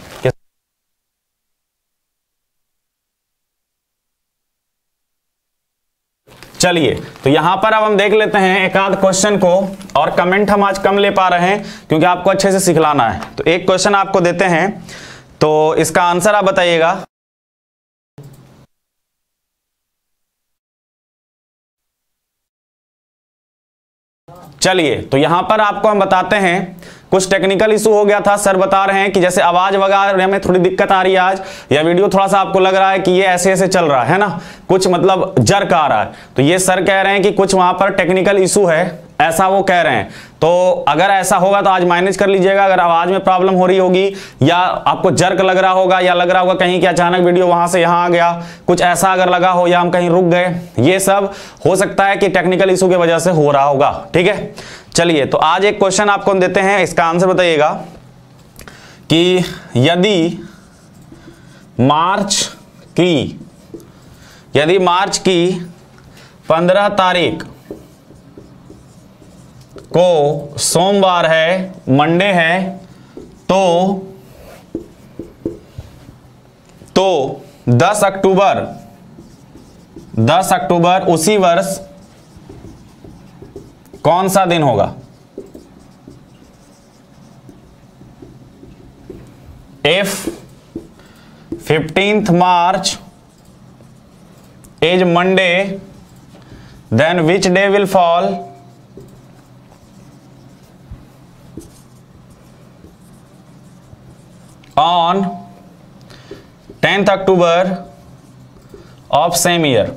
चलिए, तो यहां पर अब हम देख लेते हैं एक आध क्वेश्चन को, और कमेंट हम आज कम ले पा रहे हैं क्योंकि आपको अच्छे से सिखलाना है। तो एक क्वेश्चन आपको देते हैं, तो इसका आंसर आप बताइएगा। चलिए, तो यहां पर आपको हम बताते हैं, कुछ टेक्निकल इशू हो गया था, सर बता रहे हैं कि जैसे आवाज वगैरह में थोड़ी दिक्कत आ रही है आज, या वीडियो थोड़ा सा आपको लग रहा है कि ये ऐसे ऐसे चल रहा है ना, कुछ मतलब जर्क आ रहा है। तो ये सर कह रहे हैं कि कुछ वहां पर टेक्निकल इशू है, ऐसा वो कह रहे हैं। तो अगर ऐसा होगा तो आज माइनस कर लीजिएगा। अगर आवाज में प्रॉब्लम हो रही होगी या आपको जर्क लग रहा होगा या लग रहा होगा कहीं कि अचानक वीडियो वहां से यहां आ गया, कुछ ऐसा अगर लगा हो या हम कहीं रुक गए, ये सब हो सकता है कि टेक्निकल इशू की वजह से हो रहा होगा। ठीक है, चलिए तो आज एक क्वेश्चन आपको देते हैं, इसका आंसर बताइएगा कि यदि मार्च की यदि मार्च की पंद्रह तारीख को सोमवार है, मंडे है, तो तो दस अक्टूबर दस अक्टूबर उसी वर्ष कौन सा दिन होगा? If fifteenth March is Monday, then which day will fall on tenth October of same year?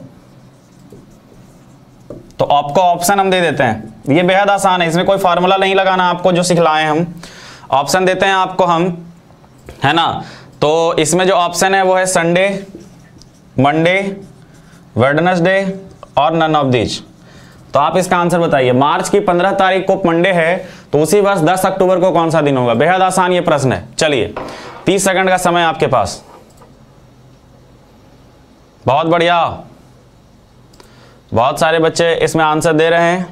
तो आपको ऑप्शन हम दे देते हैं, ये बेहद आसान है, इसमें कोई फार्मूला नहीं लगाना आपको, जो सिखलाए हम ऑप्शन देते हैं आपको हम, है ना। तो इसमें जो ऑप्शन है वो है संडे, मंडे, वेडनेसडे और नन ऑफ दीज। तो आप इसका आंसर बताइए। मार्च की पंद्रह तारीख को मंडे है, तो उसी वर्ष दस अक्टूबर को कौन सा दिन होगा? बेहद आसान ये प्रश्न है। चलिए तीस सेकंड का समय आपके पास। बहुत बढ़िया, बहुत सारे बच्चे इसमें आंसर दे रहे हैं।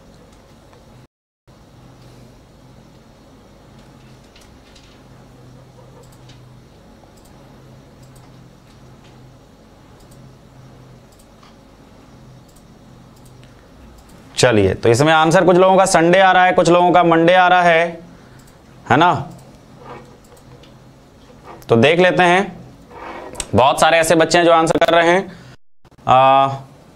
चलिए तो इसमें आंसर कुछ लोगों का संडे आ रहा है, कुछ लोगों का मंडे आ रहा है, है ना। तो देख लेते हैं, बहुत सारे ऐसे बच्चे हैं जो आंसर कर रहे हैं। आ,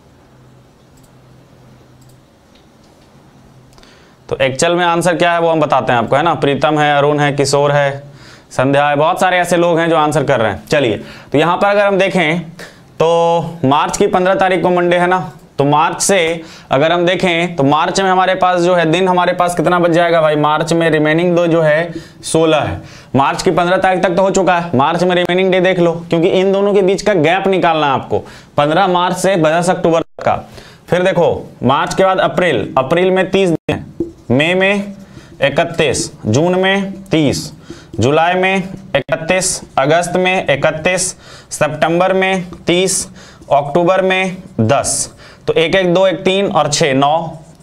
तो एक्चुअल में आंसर क्या है वो हम बताते हैं आपको, है ना। प्रीतम है, अरुण है, किशोर है, संध्या है, बहुत सारे ऐसे लोग हैं जो आंसर कर रहे हैं। चलिए तो यहां पर अगर हम देखें तो मार्च की पंद्रह तारीख को मंडे है ना, तो मार्च से अगर हम देखें तो मार्च में हमारे पास जो है दिन हमारे पास कितना बच जाएगा भाई? मार्च में रिमेनिंग दो जो है सोलह है। मार्च की पंद्रह तारीख तक तो हो चुका है, मार्च में रिमेनिंग डे देख लो, क्योंकि इन दोनों के बीच का गैप निकालना है आपको, पंद्रह मार्च से दस अक्टूबर तक का। फिर देखो मार्च के बाद अप्रैल, अप्रैल में तीस दिन है, मई में इकतीस, जून में तीस, जुलाई में इकतीस, अगस्त में इकतीस, सितंबर में तीस, अक्टूबर में दस। तो एक एक दो एक तीन और छः नौ,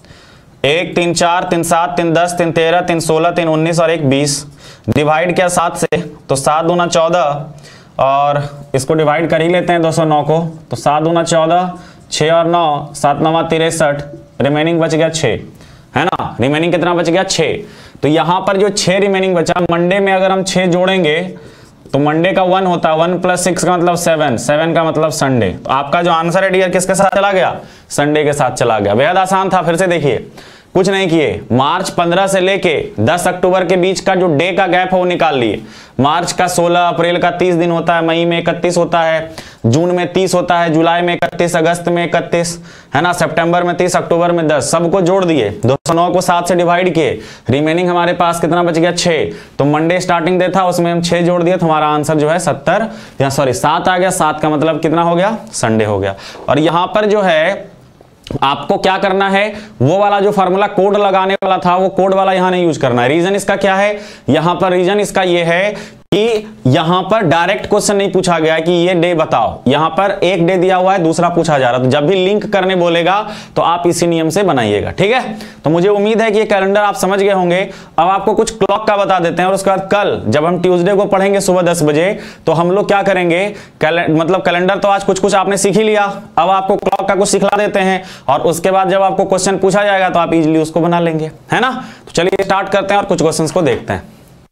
एक तीन चार तीन सात तीन दस तीन तेरह तीन सोलह तीन उन्नीस और एक बीस। डिवाइड किया सात से तो सात दूना चौदह, और इसको डिवाइड कर ही लेते हैं दो सौ नौ को, तो सात दूना चौदह, छः और नौ, सात नवा तिरसठ, रिमेनिंग बच गया छः, है ना। रिमेनिंग कितना बच गया? छः। तो यहाँ पर जो छः रिमेनिंग बचा, मंडे में अगर हम छः जोड़ेंगे तो मंडे का वन होता है, वन प्लस सिक्स का मतलब सेवन, सेवन का मतलब संडे। तो आपका जो आंसर है डियर किसके साथ चला गया? संडे के साथ चला गया। बेहद आसान था। फिर से देखिए, कुछ नहीं किए, मार्च पंद्रह से लेके दस अक्टूबर के बीच का जो डे का गैप है वो निकाल लिए। मार्च का सोलह, अप्रैल का तीस दिन होता है, मई में इकतीस होता है, जून में तीस होता है, जुलाई में इकतीस, अगस्त में इकतीस, है ना, सितंबर में तीस, अक्टूबर में दस। सबको जोड़ दिए, दो सौ नौ को सात से डिवाइड किए, रिमेनिंग हमारे पास कितना बच गया? छः। तो मंडे स्टार्टिंग डे था, उसमें हम छः जोड़ दिए, तो हमारा आंसर जो है सत्तर या सॉरी सात आ गया। सात का मतलब कितना हो गया? संडे हो गया। और यहां पर जो है आपको क्या करना है, वो वाला जो फार्मूला कोड लगाने वाला था वो कोड वाला यहां नहीं यूज करना है। रीजन इसका क्या है? यहां पर रीजन इसका ये है कि यहां पर डायरेक्ट क्वेश्चन नहीं पूछा गया कि ये डे बताओ, यहां पर एक डे दिया हुआ है, दूसरा पूछा जा रहा है। तो जब भी लिंक करने बोलेगा तो आप इसी नियम से बनाइएगा, ठीक है। तो मुझे उम्मीद है कि ये कैलेंडर आप समझ गए होंगे। अब आपको कुछ क्लॉक का बता देते हैं, और उसके बाद कल जब हम ट्यूसडे को पढ़ेंगे सुबह दस बजे, तो हम लोग क्या करेंगे, मतलब कैलेंडर तो आज कुछ कुछ आपने सीख ही लिया, अब आपको क्लॉक का कुछ सिखला देते हैं, और उसके बाद जब आपको क्वेश्चन पूछा जाएगा तो आप इजिली उसको बना लेंगे, है ना। तो चलिए स्टार्ट करते हैं और कुछ क्वेश्चंस को देखते हैं।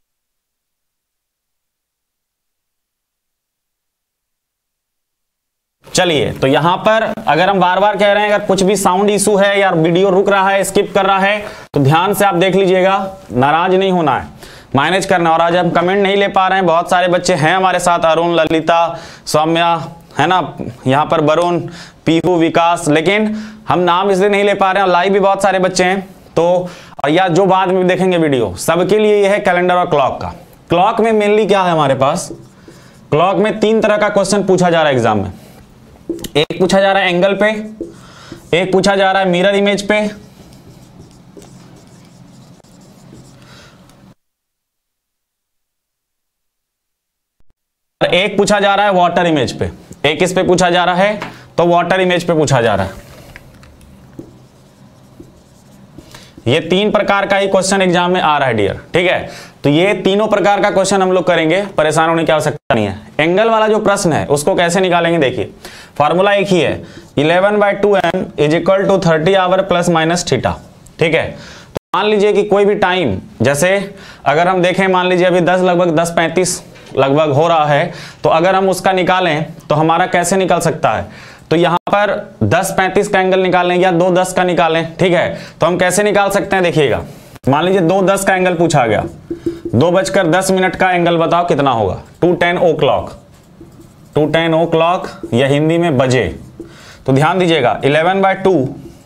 चलिए तो यहां पर अगर हम बार बार कह रहे हैं अगर कुछ भी साउंड इशू है या वीडियो रुक रहा है, स्किप कर रहा है, तो ध्यान से आप देख लीजिएगा, नाराज नहीं होना है, मैनेज करना। और आज हम कमेंट नहीं ले पा रहे हैं, बहुत सारे बच्चे हैं हमारे साथ, अरुण, ललिता, सौम्या, है ना, यहाँ पर वरुण, पीहू, विकास, लेकिन हम नाम इसलिए नहीं ले पा रहे हैं, लाइव भी बहुत सारे बच्चे हैं, तो और या जो बाद में देखेंगे वीडियो, सबके लिए यह है कैलेंडर और क्लॉक का। क्लॉक में मेनली क्या है हमारे पास, क्लॉक में तीन तरह का क्वेश्चन पूछा जा रहा है एग्जाम में। एक पूछा जा रहा है एंगल पे, एक पूछा जा रहा है मिरर इमेज पे, और एक पूछा जा रहा है वाटर इमेज पे। एक इस पे पूछा जा रहा है तो वाटर इमेज पे पूछा जा रहा है। ये तीन प्रकार का ही क्वेश्चन एग्जाम में आ रहा है डियर, ठीक है। तो ये तीनों प्रकार का क्वेश्चन हम लोग करेंगे, परेशान होने की आवश्यकता नहीं है। एंगल वाला जो प्रश्न है उसको कैसे निकालेंगे, देखिए फॉर्मूला एक ही है, eleven by two M is equal to thirty hour plus minus theta, ठीक है। तो मान लीजिए कि कोई भी टाइम, जैसे अगर हम देखें, मान लीजिए अभी दस लगभग दस पैंतीस लगभग हो रहा है, तो अगर हम उसका निकालें तो हमारा कैसे निकल सकता है, तो यहां पर दस पैंतीस का एंगल निकालें या दो दस का निकालें, ठीक है। तो हम कैसे निकाल सकते हैं, देखिएगा मान लीजिए दो दस का एंगल पूछा गया, दो बजकर दस मिनट का एंगल बताओ कितना होगा, two ten o'clock, two ten o'clock या हिंदी में बजे। तो ध्यान दीजिएगा इलेवन बाय टू,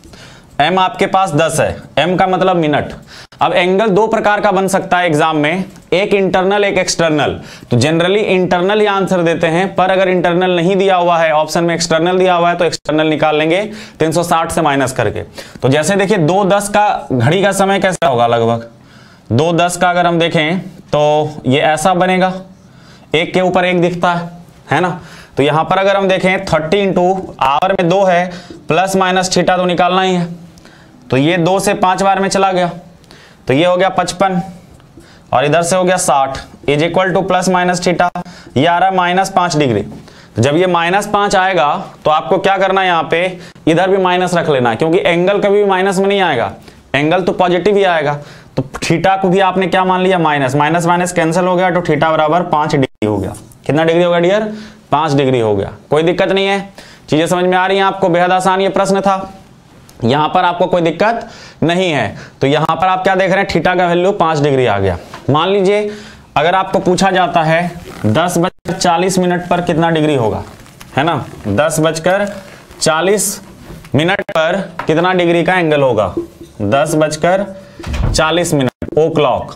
एम आपके पास दस है, एम का मतलब मिनट। अब एंगल दो प्रकार का बन सकता है एग्जाम में, एक इंटरनल एक एक्सटर्नल। तो जनरली इंटरनल ही आंसर देते हैं, पर अगर इंटरनल नहीं दिया हुआ है, ऑप्शन में एक्सटर्नल दिया हुआ है, तो एक्सटर्नल निकाल लेंगे तीन सौ साठ से माइनस करके। तो जैसे देखिए दो दस का घड़ी का समय कैसा होगा, लगभग दो दस का अगर हम देखें तो ये ऐसा बनेगा, एक के ऊपर एक दिखता है, है ना। तो यहां पर अगर हम देखें थर्टी इंटू आवर में दो है, प्लस माइनस थीटा तो निकालना ही है। तो ये दो से पांच बार में चला गया, तो ये हो गया पचपन, और इधर से हो गया साठ, is equal to plus minus theta, ये आ रहा है माइनस पांच डिग्री। तो जब ये माइनस पांच आएगा तो आपको क्या करना है, यहाँ पे इधर भी माइनस रख लेना, क्योंकि एंगल कभी भी माइनस में नहीं आएगा, एंगल तो पॉजिटिव ही आएगा। तो थीटा को भी आपने क्या मान लिया, माइनस, माइनस माइनस कैंसिल हो गया, तो थीटा बराबर पांच डिग्री हो गया। कितना डिग्री होगा डियर, पांच डिग्री हो गया। कोई दिक्कत नहीं है, चीजें समझ में आ रही हैं आपको, बेहद आसान ये प्रश्न था, यहां पर आपको कोई दिक्कत नहीं है। तो यहां पर आप क्या देख रहे हैं, थीटा का वैल्यू पांच डिग्री आ गया। मान लीजिए अगर आपको पूछा जाता है दस बजकर चालीस मिनट पर कितना डिग्री होगा, है ना, दस बजकर चालीस मिनट पर कितना डिग्री का एंगल होगा, दस बजकर चालीस मिनट ओ क्लॉक,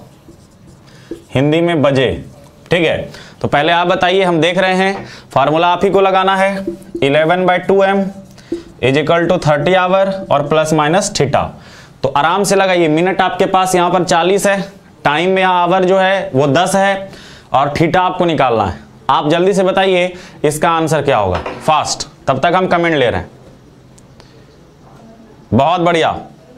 हिंदी में बजे, ठीक है। तो पहले आप बताइए, हम देख रहे हैं फॉर्मूला आप ही को लगाना है, eleven by two M is equal to thirty hour और प्लस माइनस थीटा। तो आराम से लगाइए, मिनट आपके पास यहां पर चालीस है, टाइम में यहां आवर जो है वो दस है, और थीटा आपको निकालना है। आप जल्दी से बताइए इसका आंसर क्या होगा, फास्ट, तब तक हम कमेंट ले रहे हैं। बहुत बढ़िया,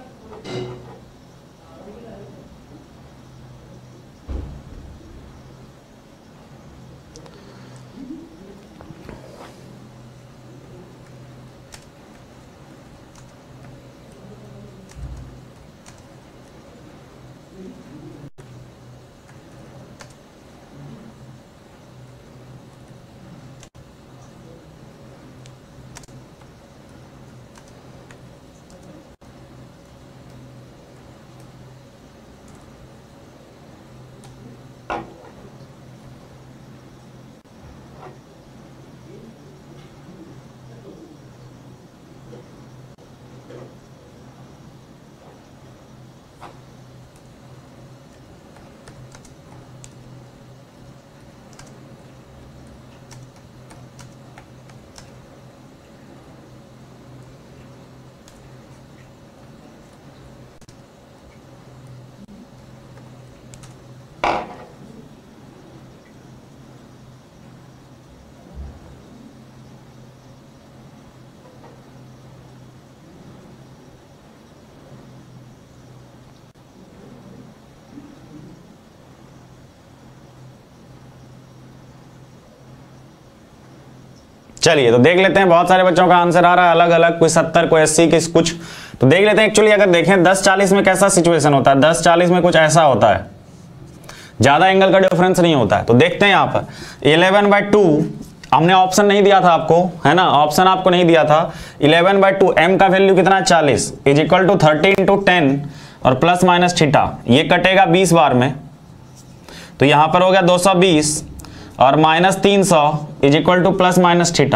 चलिए तो देख लेते हैं। बहुत सारे बच्चों का आंसर आ रहा है अलग अलग, कोई सत्तर, कोई अस्सी, किस कुछ। तो देख लेते हैं एक्चुअली अगर देखें दस चालीस में कैसा सिचुएशन होता है। दस चालीस में कुछ ऐसा होता है, ज्यादा एंगल का डिफरेंस नहीं होता है। तो देखते हैं यहाँ पर इलेवन बाई टू, हमने ऑप्शन नहीं दिया था आपको, है ना, ऑप्शन आपको नहीं दिया था। इलेवन बाई टू, एम का वैल्यू कितना है चालीस, is equal to thirty into ten और प्लस माइनस थीटा, ये कटेगा बीस बार में, तो यहां पर हो गया दो सौ बीस और माइनस तीन सौ is equal to plus minus theta.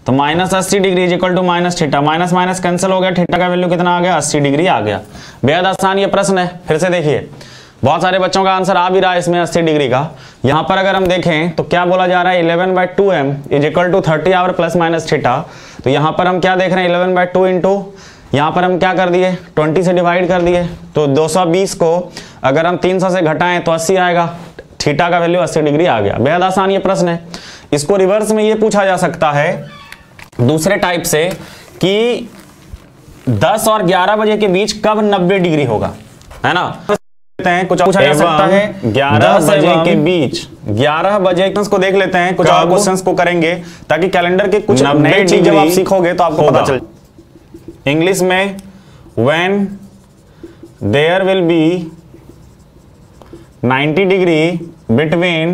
तो माइनस अस्सी degree is equal to minus theta, minus minus cancel हो गया, थीटा का वैल्यू कितना आ गया, अस्सी डिग्री आ गया। बेहद आसान ये प्रश्न है, फिर से देखिए बहुत सारे बच्चों का आंसर आ भी रहा है इसमें अस्सी डिग्री का। यहाँ पर अगर हम देखें तो क्या बोला जा रहा है, eleven by two M is equal to thirty hour plus minus theta. तो यहाँ पर हम क्या देख रहे हैं, इलेवन बाई टू इंटू यहाँ पर हम क्या कर दिए, ट्वेंटी से डिवाइड कर दिए, तो दो सौ बीस को अगर हम तीन सौ से घटाएं तो अस्सी आएगा, थीटा का वैल्यू अस्सी डिग्री आ गया। बेहद आसान ये प्रश्न है। इसको रिवर्स में ये पूछा जा सकता है दूसरे टाइप से कि दस और ग्यारह बजे के बीच कब नब्बे डिग्री होगा, है ना। हैं कुछ पूछा जा सकता है ग्यारह बजे के बीच, ग्यारह बजे को देख लेते हैं, कुछ और क्वेश्चंस को करेंगे ताकि कैलेंडर के कुछ नए चीज जब आप सीखोगे तो आपको पता चल। इंग्लिश में when there will be ninety degree between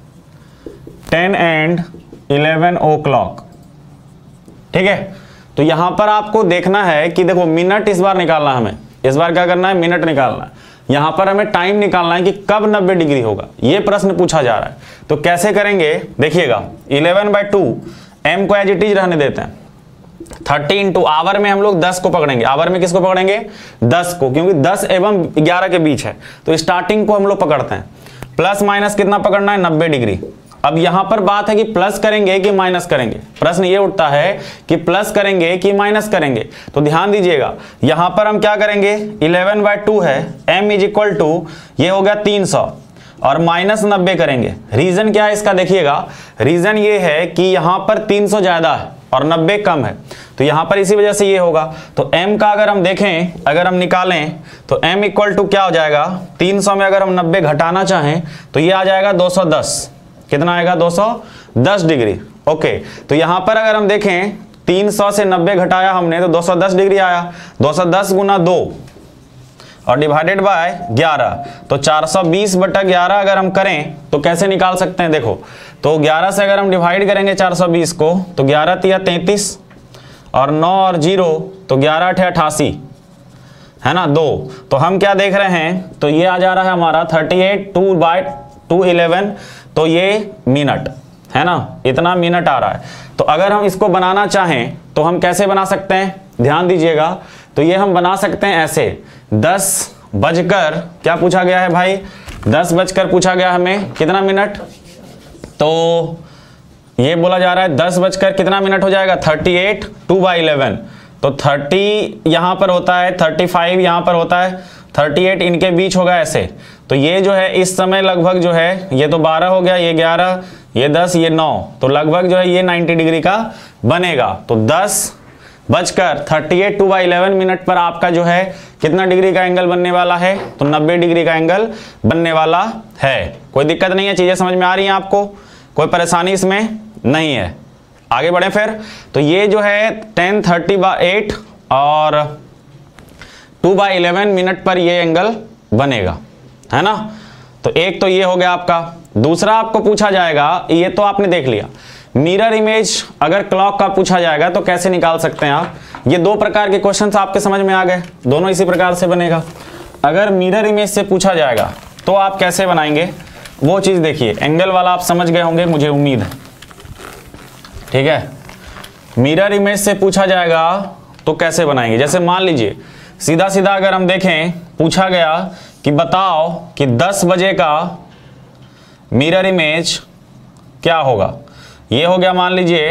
ten and eleven o'clock, ठीक है। तो यहां पर आपको देखना है कि देखो मिनट इस बार निकालना है, हमें इस बार क्या करना है, मिनट निकालना है। यहां पर हमें टाइम निकालना है कि कब नब्बे डिग्री होगा, यह प्रश्न पूछा जा रहा है। तो कैसे करेंगे देखिएगा, इलेवन बाई टू एम को एज इट इज रहने देते हैं, थर्टी इंटू आवर में हम लोग दस को पकड़ेंगे, आवर में किसको पकड़ेंगे, दस को, क्योंकि दस एवं ग्यारह के बीच है तो स्टार्टिंग को हम लोग पकड़ते हैं। प्लस माइनस कितना पकड़ना है, नब्बे डिग्री। अब यहां पर बात है कि प्लस करेंगे कि माइनस करेंगे, प्रश्न ये उठता है कि प्लस करेंगे कि माइनस करेंगे। तो ध्यान दीजिएगा यहां पर हम क्या करेंगे, इलेवन बाई टू है, m इज इक्वल टू ये हो गया तीन सौ और माइनस नब्बे करेंगे। रीजन क्या है इसका देखिएगा, रीजन ये है कि यहां पर तीन सौ ज्यादा है और नब्बे कम है, तो यहां पर इसी वजह से ये होगा। तो m का अगर हम देखें, अगर हम निकालें तो m इक्वल टू क्या हो जाएगा, तीन सौ में अगर हम नब्बे घटाना चाहें तो ये आ जाएगा दो सौ दस, कितना आएगा, दो सौ दस डिग्री। ओके, तो यहां पर अगर हम देखें तीन सौ से नब्बे घटाया हमने तो दो सौ दस डिग्री आया, दो सौ दस गुना दो और डिवाइडेड बाय ग्यारह, तो चार सौ बीस बटा ग्यारह अगर हम करें तो कैसे निकाल सकते हैं, देखो तो ग्यारह से अगर हम डिवाइड करेंगे चार सौ बीस को तो ग्यारह तिया तैंतीस और नौ और जीरो तो ग्यारह अठे अठासी, है ना, दो। तो हम क्या देख रहे हैं, तो ये आ जा रहा है हमारा thirty eight two by two eleven, तो ये मिनट है ना, इतना मिनट आ रहा है। तो अगर हम इसको बनाना चाहें तो हम कैसे बना सकते हैं, ध्यान दीजिएगा। तो ये हम बना सकते हैं ऐसे, दस बजकर क्या पूछा गया है भाई, दस बजकर पूछा गया हमें कितना मिनट, तो ये बोला जा रहा है दस बजकर कितना मिनट हो जाएगा, thirty eight two by eleven, तो तीस यहां पर होता है, पैंतीस यहां पर होता है, अड़तीस इनके बीच होगा ऐसे। तो ये जो है इस समय लगभग जो है, ये तो बारह हो गया, ये ग्यारह, ये दस, ये नौ, तो लगभग जो है ये नब्बे डिग्री का बनेगा। तो दस बजकर thirty eight two by eleven minute पर आपका जो है कितना डिग्री का एंगल बनने वाला है, तो नब्बे डिग्री का एंगल बनने वाला है। कोई दिक्कत नहीं है, चीजें समझ में आ रही हैं आपको, कोई परेशानी इसमें नहीं है। आगे बढ़े फिर, तो ये जो है टेन थर्टी बाई एट और टू बाई इलेवन मिनट पर ये एंगल बनेगा, है ना। तो एक तो ये हो गया आपका। दूसरा आपको पूछा जाएगा, ये तो आपने देख लिया, मिरर इमेज अगर क्लॉक का पूछा जाएगा तो कैसे निकाल सकते हैं आप। ये दो प्रकार के क्वेश्चंस आपके समझ में आ गए, दोनों इसी प्रकार से बनेगा। अगर मिरर इमेज से पूछा जाएगा तो आप कैसे बनाएंगे वो चीज देखिए। एंगल वाला आप समझ गए होंगे, मुझे उम्मीद है, ठीक है। मिरर इमेज से पूछा जाएगा तो कैसे बनाएंगे, जैसे मान लीजिए सीधा सीधा अगर हम देखें, पूछा गया कि बताओ कि दस बजे का मिरर इमेज क्या होगा। ये हो गया मान लीजिए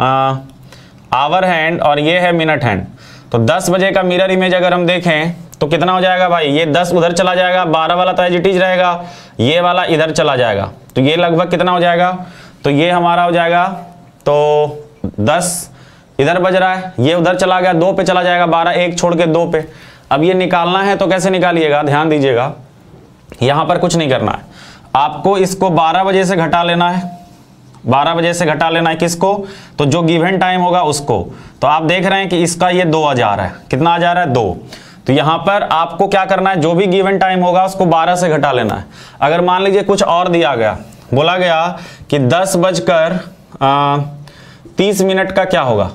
आवर हैंड और ये है मिनट हैंड। तो दस बजे का मिरर इमेज अगर हम देखें तो कितना हो जाएगा भाई, ये दस उधर चला जाएगा, बारह वाला तो एज इट इज रहेगा, ये वाला इधर चला जाएगा, तो ये लगभग कितना हो जाएगा, तो ये हमारा हो जाएगा, तो दस इधर बज रहा है, ये उधर चला गया, दो पे चला जाएगा, बारह एक छोड़ के दो पे। अब ये निकालना है तो कैसे निकालिएगा, ध्यान दीजिएगा, यहां पर कुछ नहीं करना है आपको, इसको बारह बजे से घटा लेना है, बारह बजे से घटा लेना है किसको, तो जो गिवन टाइम होगा उसको। तो आप देख रहे हैं कि इसका ये दो आ जा रहा है, कितना आ जा रहा है, दो। तो यहां पर आपको क्या करना है, जो भी गिवन टाइम होगा उसको बारह से घटा लेना है। अगर मान लीजिए कुछ और दिया गया, बोला गया कि दस बजकर तीस मिनट का क्या होगा,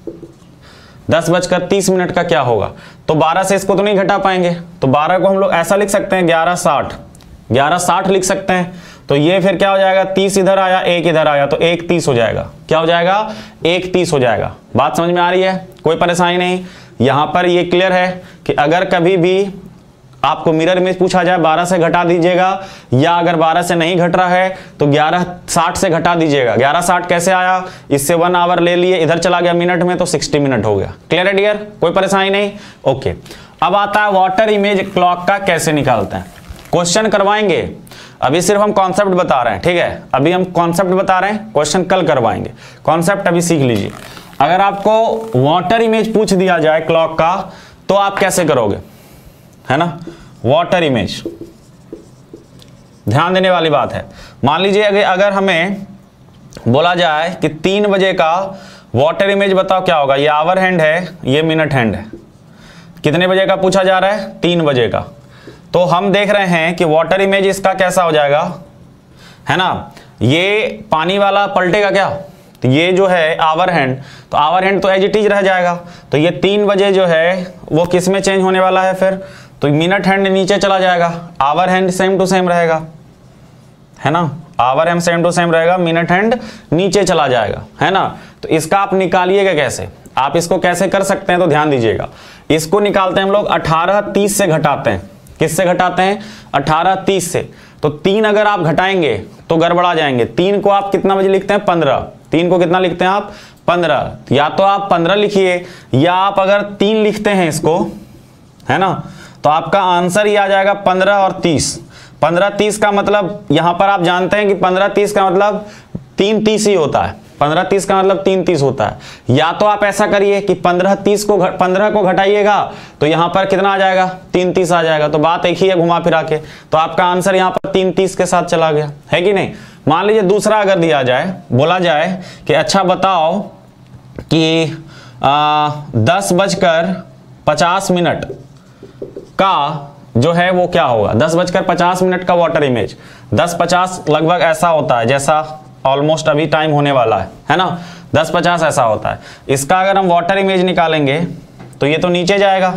दस बजकर तीस मिनट का क्या होगा, तो बारह से इसको तो नहीं घटा पाएंगे, तो बारह को हम लोग ऐसा लिख सकते हैं ग्यारह साठ, ग्यारह साठ लिख सकते हैं। तो तो ये फिर क्या हो जाएगा, तीस इधर आया, एक इधर आया, तो एक तीस हो जाएगा। क्या हो जाएगा, एक तीस हो जाएगा। बात समझ में आ रही है, कोई परेशानी नहीं। यहां पर ये क्लियर है कि अगर कभी भी आपको मिरर इमेज पूछा जाए बारह से घटा दीजिएगा, या अगर बारह से नहीं घट रहा है तो ग्यारह साठ से घटा दीजिएगा। ग्यारह साठ कैसे आया, इससे वन आवर ले लिए, इधर चला गया मिनट में तो साठ मिनट हो गया। क्लियर है डियर, कोई परेशानी नहीं। ओके, अब आता है वाटर इमेज क्लॉक का कैसे निकालते हैं। क्वेश्चन करवाएंगे, अभी सिर्फ हम कॉन्सेप्ट बता रहे हैं, ठीक है, अभी हम कॉन्सेप्ट बता रहे हैं, क्वेश्चन कल करवाएंगे। कॉन्सेप्ट अभी सीख लीजिए। अगर आपको वाटर इमेज पूछ दिया जाए क्लॉक का तो आप कैसे करोगे, है ना। वाटर इमेज ध्यान देने वाली बात है। मान लीजिए अगर अगर हमें बोला जाए कि तीन बजे का वाटर इमेज बताओ क्या होगा। ये आवर हैंड है, ये मिनट हैंड है। कितने बजे का पूछा जा रहा है, तीन बजे का। तो हम देख रहे हैं कि वाटर इमेज इसका कैसा हो जाएगा, है ना। ये पानी वाला पलटेगा क्या, तो ये जो है आवर हैंड, तो आवर हैंड तो एज इट इज रह जाएगा। तो ये तीन बजे जो है वो किस में चेंज होने वाला है, फिर तो मिनट हैंड नीचे चला जाएगा, hour hand same to same रहेगा, है ना। Hour hand same to same रहेगा, मिनट हैंड नीचे चला जाएगा, है ना। तो इसका आप निकालिएगा कैसे, आप इसको कैसे कर सकते हैं, तो ध्यान दीजिएगा। इसको निकालते हैं हम लोग अठारह तीस से घटाते हैं। किससे घटाते हैं, अठारह तीस से। तो तीन अगर आप घटाएंगे तो गड़बड़ा जाएंगे। तीन को आप कितना बजे लिखते हैं, पंद्रह। तीन को कितना लिखते हैं आप, पंद्रह। या तो आप पंद्रह लिखिए, या आप अगर तीन लिखते हैं इसको, है ना, तो आपका आंसर ही आ जाएगा पंद्रह और तीस। पंद्रह तीस का मतलब यहां पर आप जानते हैं कि पंद्रह तीस का मतलब तीन तीस ही होता है। पंद्रह तीस का मतलब तीन तीस होता है। या तो आप ऐसा करिए कि पंद्रह तीस को पंद्रह को घटाइएगा तो यहां पर कितना आ जाएगा, तीन तीस आ जाएगा। तो बात एक ही है घुमा फिरा के। तो आपका आंसर यहां पर तीन तीस के साथ चला गया, है कि नहीं। मान लीजिए दूसरा अगर दिया जाए, बोला जाए कि अच्छा बताओ कि आ, दस बजकर पचास मिनट का जो है वो क्या होगा। दस बजकर पचास मिनट का वाटर इमेज, दस पचास लगभग ऐसा होता है जैसा ऑलमोस्ट अभी टाइम होने वाला है, है ना। दस पचास ऐसा होता है। इसका अगर हम वाटर इमेज निकालेंगे तो ये तो नीचे जाएगा,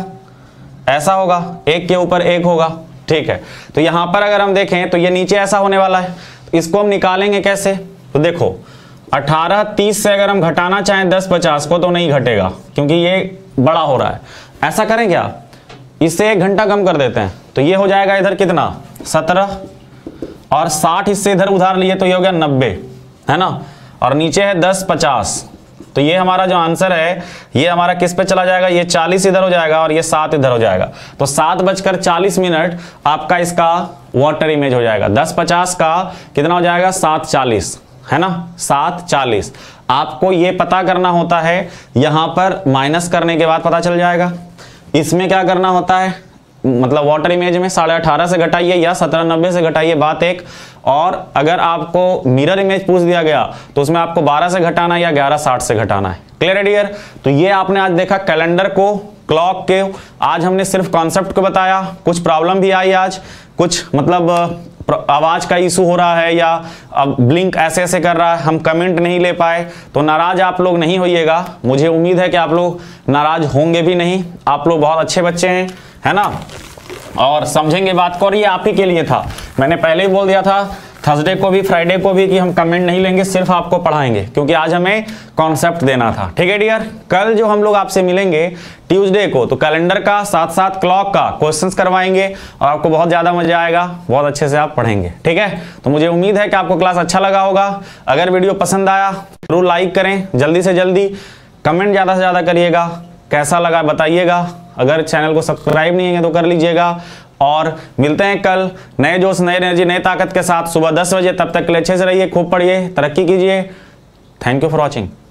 ऐसा होगा, एक के ऊपर एक होगा, ठीक है। तो यहां पर अगर हम देखें तो ये नीचे ऐसा होने वाला है। तो इसको हम निकालेंगे कैसे, तो देखो अठारह तीस से अगर हम घटाना चाहें दस पचास को तो नहीं घटेगा, क्योंकि ये बड़ा हो रहा है। ऐसा करें क्या, इससे एक घंटा कम कर देते हैं, तो ये हो जाएगा इधर कितना, सत्रह, और साठ इससे इधर उधार लिए तो ये हो गया नब्बे, है ना। और नीचे है दस पचास, तो ये हमारा जो आंसर है ये हमारा किस पे चला जाएगा, ये चालीस इधर हो जाएगा और ये सात इधर हो जाएगा। तो सात बजकर चालीस मिनट आपका इसका वाटर इमेज हो जाएगा। दस पचास का कितना हो जाएगा, सात चालीस, है ना, सात चालीस। आपको ये पता करना होता है, यहां पर माइनस करने के बाद पता चल जाएगा। इसमें क्या करना होता है, मतलब वाटर इमेज में साढ़े अठारह से घटाइए या सत्रह नब्बे से घटाइए, बात एक। और अगर आपको मिरर इमेज पूछ दिया गया तो उसमें आपको बारह से घटाना है या ग्यारह साठ से घटाना है। क्लियर है डियर। तो ये आपने आज देखा कैलेंडर को, क्लॉक के। आज हमने सिर्फ कॉन्सेप्ट को बताया, कुछ प्रॉब्लम भी आई आज, कुछ मतलब आवाज का इशू हो रहा है या अब ब्लिंक ऐसे ऐसे कर रहा है, हम कमेंट नहीं ले पाए, तो नाराज आप लोग नहीं होइएगा। मुझे उम्मीद है कि आप लोग नाराज होंगे भी नहीं, आप लोग बहुत अच्छे बच्चे हैं, है ना, और समझेंगे बात को। और ये आप ही के लिए था, मैंने पहले ही बोल दिया था थर्सडे को भी फ्राइडे को भी कि हम कमेंट नहीं लेंगे, सिर्फ आपको पढ़ाएंगे, क्योंकि आज हमें कॉन्सेप्ट देना था। ठीक है डियर। कल जो हम लोग आपसे मिलेंगे ट्यूसडे को, तो कैलेंडर का साथ साथ क्लॉक का क्वेश्चंस करवाएंगे और आपको बहुत ज्यादा मजा आएगा, बहुत अच्छे से आप पढ़ेंगे। ठीक है, तो मुझे उम्मीद है कि आपको क्लास अच्छा लगा होगा। अगर वीडियो पसंद आया जरूर लाइक करें, जल्दी से जल्दी कमेंट ज्यादा से ज्यादा करिएगा, कैसा लगा बताइएगा। अगर चैनल को सब्सक्राइब नहीं है तो कर लीजिएगा, और मिलते हैं कल नए जोश, नए एनर्जी, नए ताकत के साथ सुबह दस बजे। तब तक के लिए अच्छे से रहिए, खूब पढ़िए, तरक्की कीजिए। Thank you for watching.